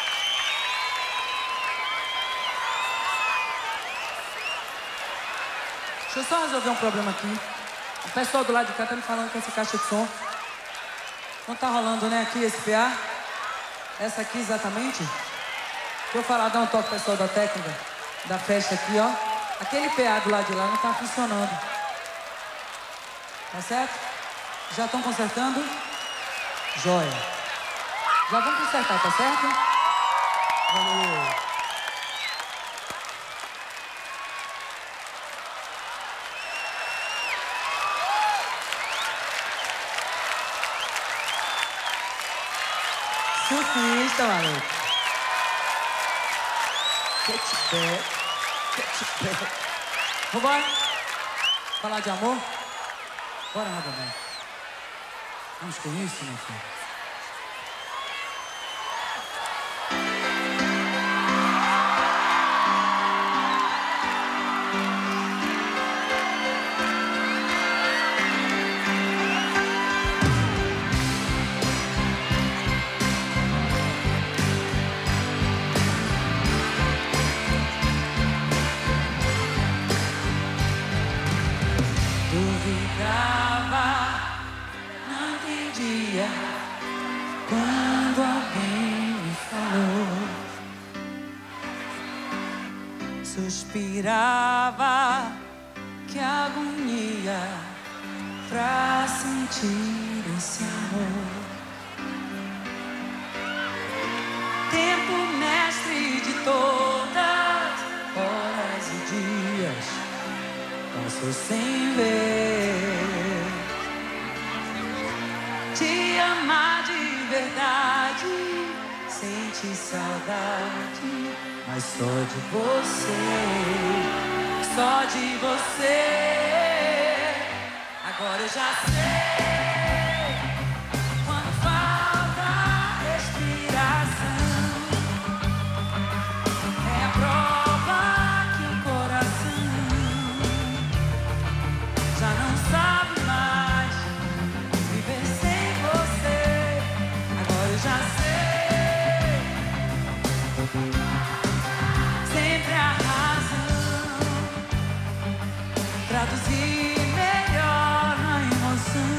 Speaker 2: Deixa eu só resolver um problema aqui. O pessoal do lado de cá tá me falando que essa caixa de som não tá rolando, né? Aqui, esse P A. Essa aqui exatamente. Deixa eu falar, dar um toque pro pessoal da técnica da festa aqui, ó. Aquele P A do lado de lá não tá funcionando. Tá certo? Já estão consertando? Joia. Já vamos consertar, tá certo? Valeu. Surfista, maluco. Get back. Get back. Vambora? Falar de amor? Bora, Radamés. Vamos com isso, meu filho? Quando alguém me falou, suspirava, que agonia pra sentir esse amor. Tempo mestre de todas horas e dias, passou sem ver. Te amar de verdade, sente saudade, mas só de você, só de você. Agora eu já sei, quando falta respiração, é a prova que o coração já não sabe mais viver sem você. Agora eu já sei, sempre a razão, traduzir melhor na emoção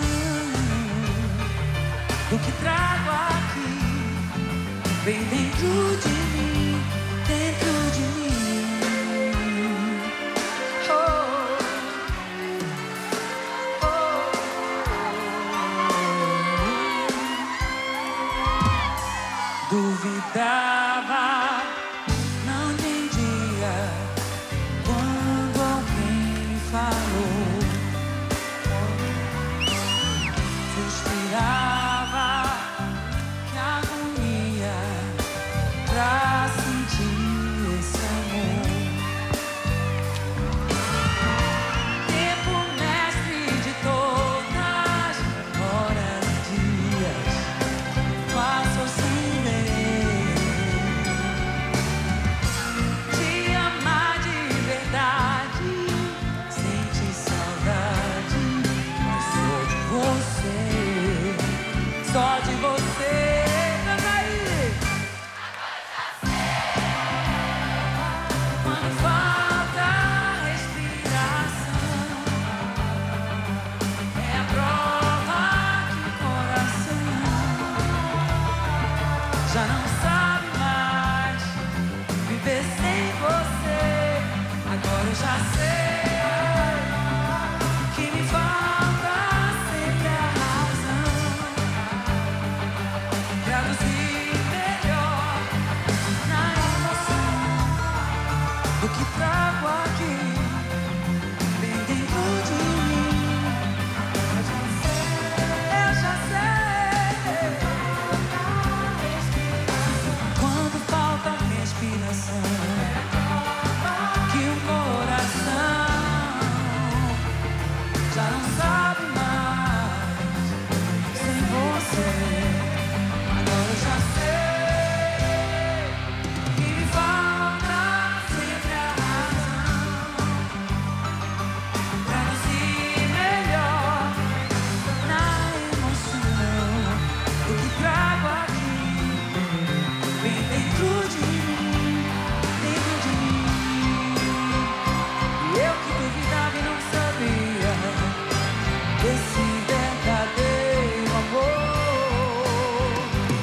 Speaker 2: do que trago aqui, bem dentro de mim, dentro de mim. Oh, oh, oh. Duvidava, não entendia quando alguém falou. Suspirava, que agonia pra sentir esse amor. Tempo mestre de todas horas e dias, passou sem ver. Te amar de verdade, sente saudade, mas só de você, só de você. Canta aí! Quando falta respiração, é a prova que o coração já não sabe mais viver sem você. Agora eu já sei que me falta sempre a razão, traduzir melhor na emoção do que trago aqui, bem dentro de mim. Eu já sei, eu já sei, quando falta respiração, que o coração já não sabe mais sem você. Agora eu já sei que me falta sempre a razão, traduzir melhor na emoção do que trago aqui, bem dentro de mim, dentro de mim. E eu que duvidava e não sabia desse verdadeiro amor.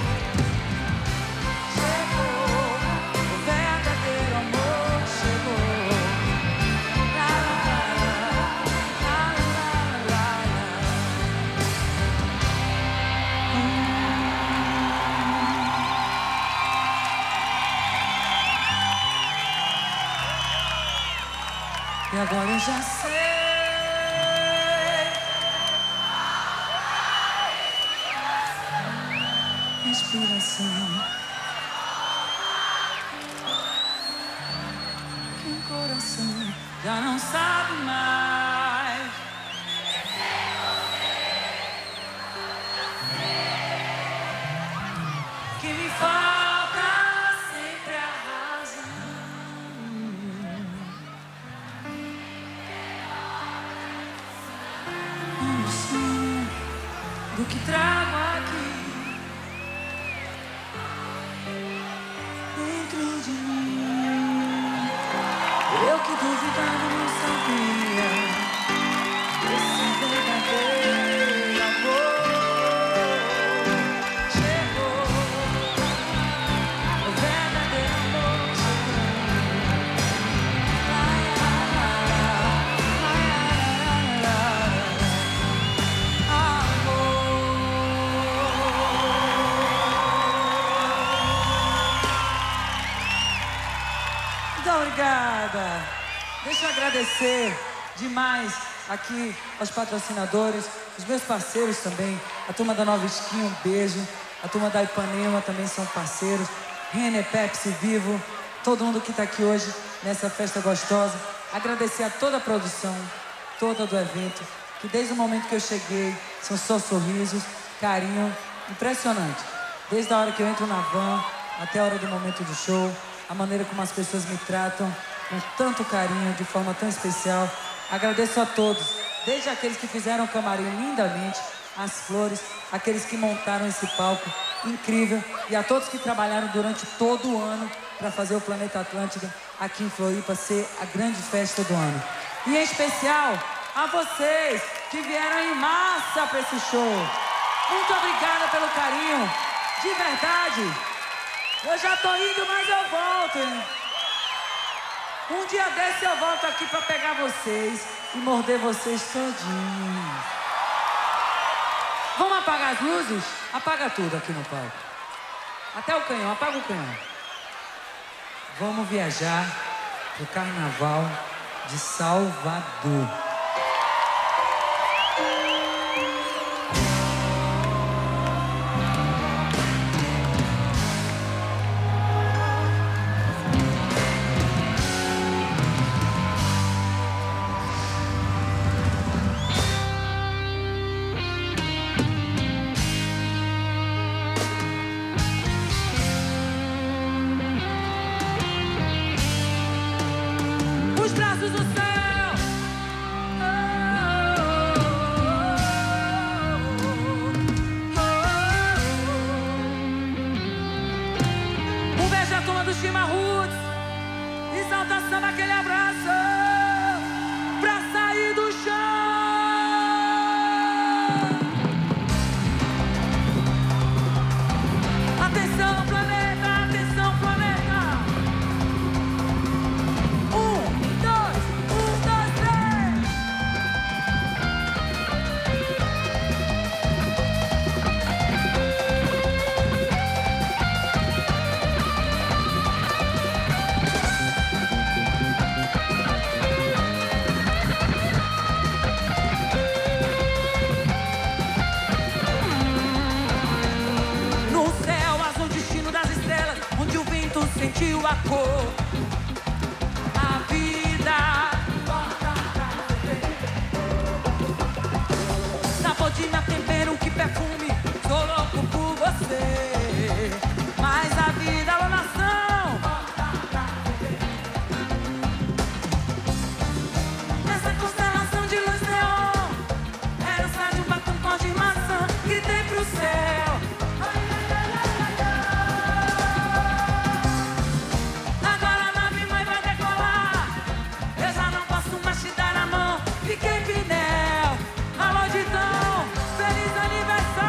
Speaker 2: Chegou, o verdadeiro amor chegou. Lá, lá, lá, lá, lá, lá. E agora eu já sei. Respiração. já não sabe mais. Que me falta sempre a razão. Um som do que trago aqui dentro de mim. Eu que duvidava não sabia desse verdadeiro amor. Chegou, o verdadeiro amor chegou. Ai, ai, ai, ai, ai, amor. Muito obrigada. Deixa eu agradecer demais aqui aos patrocinadores, os meus parceiros também, a turma da Nova Skin, um beijo, a turma da Ipanema também são parceiros, Renner, Pepsi, Vivo, todo mundo que está aqui hoje nessa festa gostosa. Agradecer a toda a produção, toda do evento, que desde o momento que eu cheguei são só sorrisos, carinho, impressionante. Desde a hora que eu entro na van até a hora do momento do show, a maneira como as pessoas me tratam com tanto carinho, de forma tão especial. Agradeço a todos, desde aqueles que fizeram o camarim lindamente, as flores, aqueles que montaram esse palco incrível e a todos que trabalharam durante todo o ano para fazer o Planeta Atlântida aqui em Floripa ser a grande festa do ano. E em especial a vocês que vieram em massa para esse show. Muito obrigada pelo carinho, de verdade. Eu já tô indo, mas eu volto, hein? Um dia desse eu volto aqui pra pegar vocês e morder vocês todinhos. Vamos apagar as luzes? Apaga tudo aqui no palco. Até o canhão, apaga o canhão. Vamos viajar pro Carnaval de Salvador. Os braços no céu. Um beijo à turma do Chimarruts. E salta samba, aquele abraço pra sair do chão. Atenção, planeta, atenção, planeta. Um, dois, um, dois, três. No céu azul, destino das estrelas, onde o vento sentiu a cor. A vida sabor de meu tempero, que perfume. Sou louco por você, mas a vida é uma nação. Nessa constelação de luz neon, era o céu de um batom cor de maçã. Gritei pro céu. Agora a nave mãe vai decolar. Eu já não posso mais te dar a mão. Fiquei pneu. Alô, Ditão, feliz aniversário.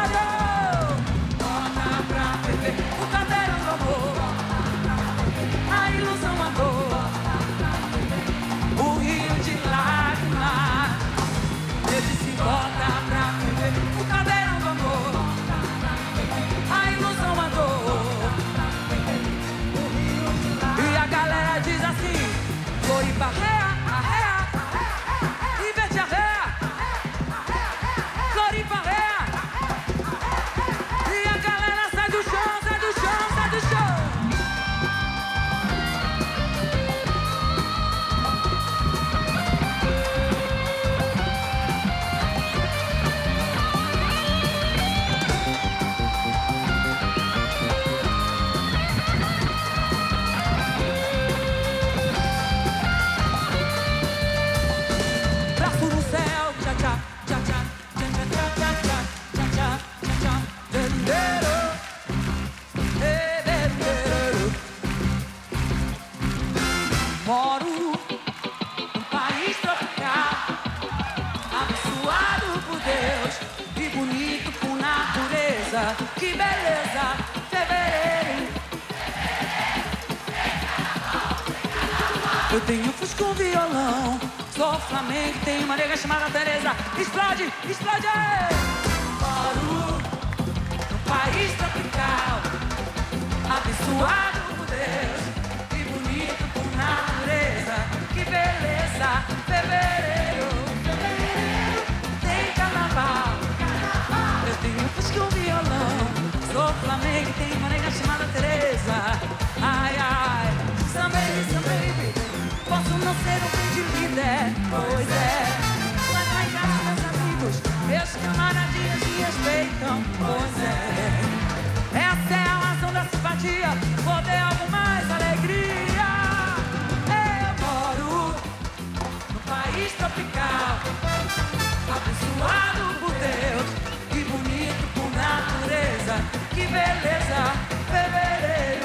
Speaker 2: Eu tenho fusco com violão, sou flamengo, tenho uma nega chamada Teresa. Explode, explode! Moro num país tropical, abençoado por Deus e bonito por natureza. Que beleza, fevereiro, fevereiro tem carnaval. Eu tenho fusco com violão, sou flamengo, tenho uma nega chamada Teresa. Ai, ai, some baby, some baby, posso não ser um grande líder, pois é, mas lá em casa meus amigos, meus camaradinhas me respeitam, pois é. Essa é a razão da simpatia, vou ter algo mais alegria. Eu moro num país tropical, abençoado por Deus e bonito por natureza. Que beleza, fevereiro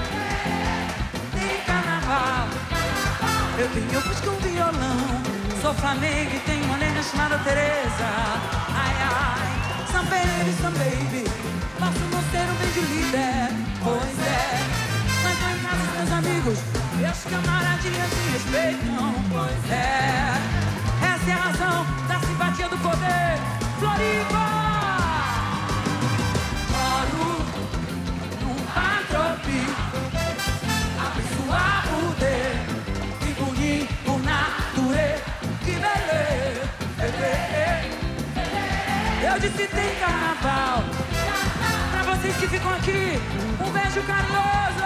Speaker 2: tem carnaval. Eu tenho fusco com violão, sou flamengo e tenho uma nega chamada Teresa. Ai, ai, some baby, some baby, posso não ser um grande líder, pois é, mas lá em casa os meus amigos, meus camaradinhas me respeitam, pois é. Essa é a razão da simpatia do poder. Floripa! Moro num patropi, abençoado por Deus e bonito por natureza. Que beleza, beleza. Eu disse tem carnaval. Pra vocês que ficam aqui, um beijo carinhoso.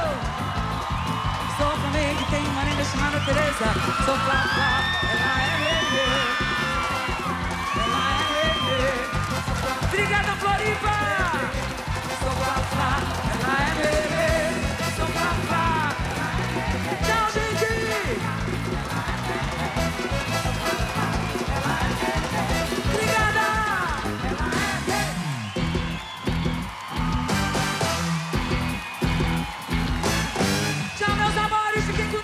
Speaker 2: Sou flamengo e tenho uma linda chamada Teresa. Sou Flá, Flá, ela é Lelê. Ela é Lelê. Obrigada, Floripa. Sou Flá, Flá, ela é Lelê. Sou Flá, Flá. Tchau, gente. Obrigada. Tchau, meus amores, fiquem com Deus.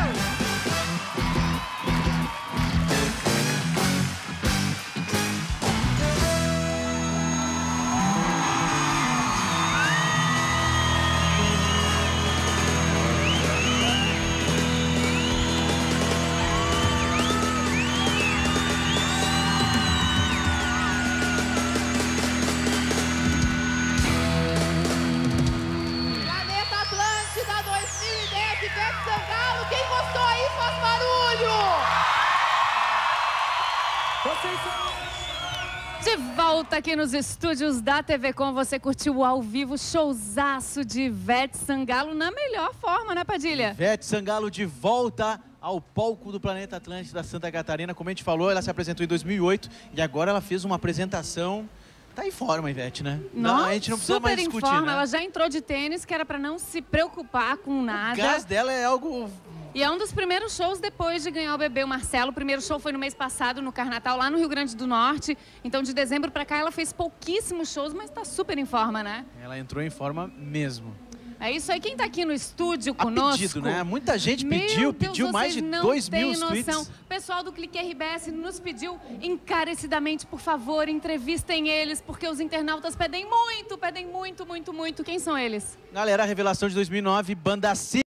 Speaker 5: Planeta Atlântida dois mil e dez, Ivete Sangalo. Quem gostou aí faz barulho.
Speaker 2: Vocês são...
Speaker 1: De volta aqui nos estúdios da T V Com, você curtiu ao vivo showzaço de Ivete Sangalo na melhor forma, né, Padilha?
Speaker 3: Ivete Sangalo de volta ao palco do Planeta Atlântida Santa Catarina. Como a gente falou, ela se apresentou em dois mil e oito e agora ela fez uma apresentação. Tá em forma, Ivete, né?
Speaker 1: Nossa,
Speaker 3: a gente não precisa
Speaker 1: super
Speaker 3: mais
Speaker 1: em
Speaker 3: discutir,
Speaker 1: forma.
Speaker 3: né?
Speaker 1: Ela já entrou de tênis, que era pra não se preocupar com
Speaker 3: O
Speaker 1: nada.
Speaker 3: gás dela é algo...
Speaker 1: E é um dos primeiros shows depois de ganhar o bebê, o Marcelo. O primeiro show foi no mês passado, no Carnatal, lá no Rio Grande do Norte. Então, de dezembro pra cá, ela fez pouquíssimos shows, mas tá super em forma, né?
Speaker 3: Ela entrou em forma mesmo.
Speaker 1: É isso aí. Quem tá aqui no estúdio
Speaker 3: A
Speaker 1: conosco...
Speaker 3: pedido, né? Muita gente
Speaker 1: Meu
Speaker 3: pediu,
Speaker 1: Deus,
Speaker 3: pediu mais de
Speaker 1: vocês não
Speaker 3: dois
Speaker 1: têm
Speaker 3: mil
Speaker 1: noção.
Speaker 3: tweets.
Speaker 1: O pessoal do Clique R B S nos pediu encarecidamente, por favor, entrevistem eles, porque os internautas pedem muito, pedem muito, muito, muito. Quem são eles?
Speaker 3: Galera, a revelação de dois mil e nove, banda C.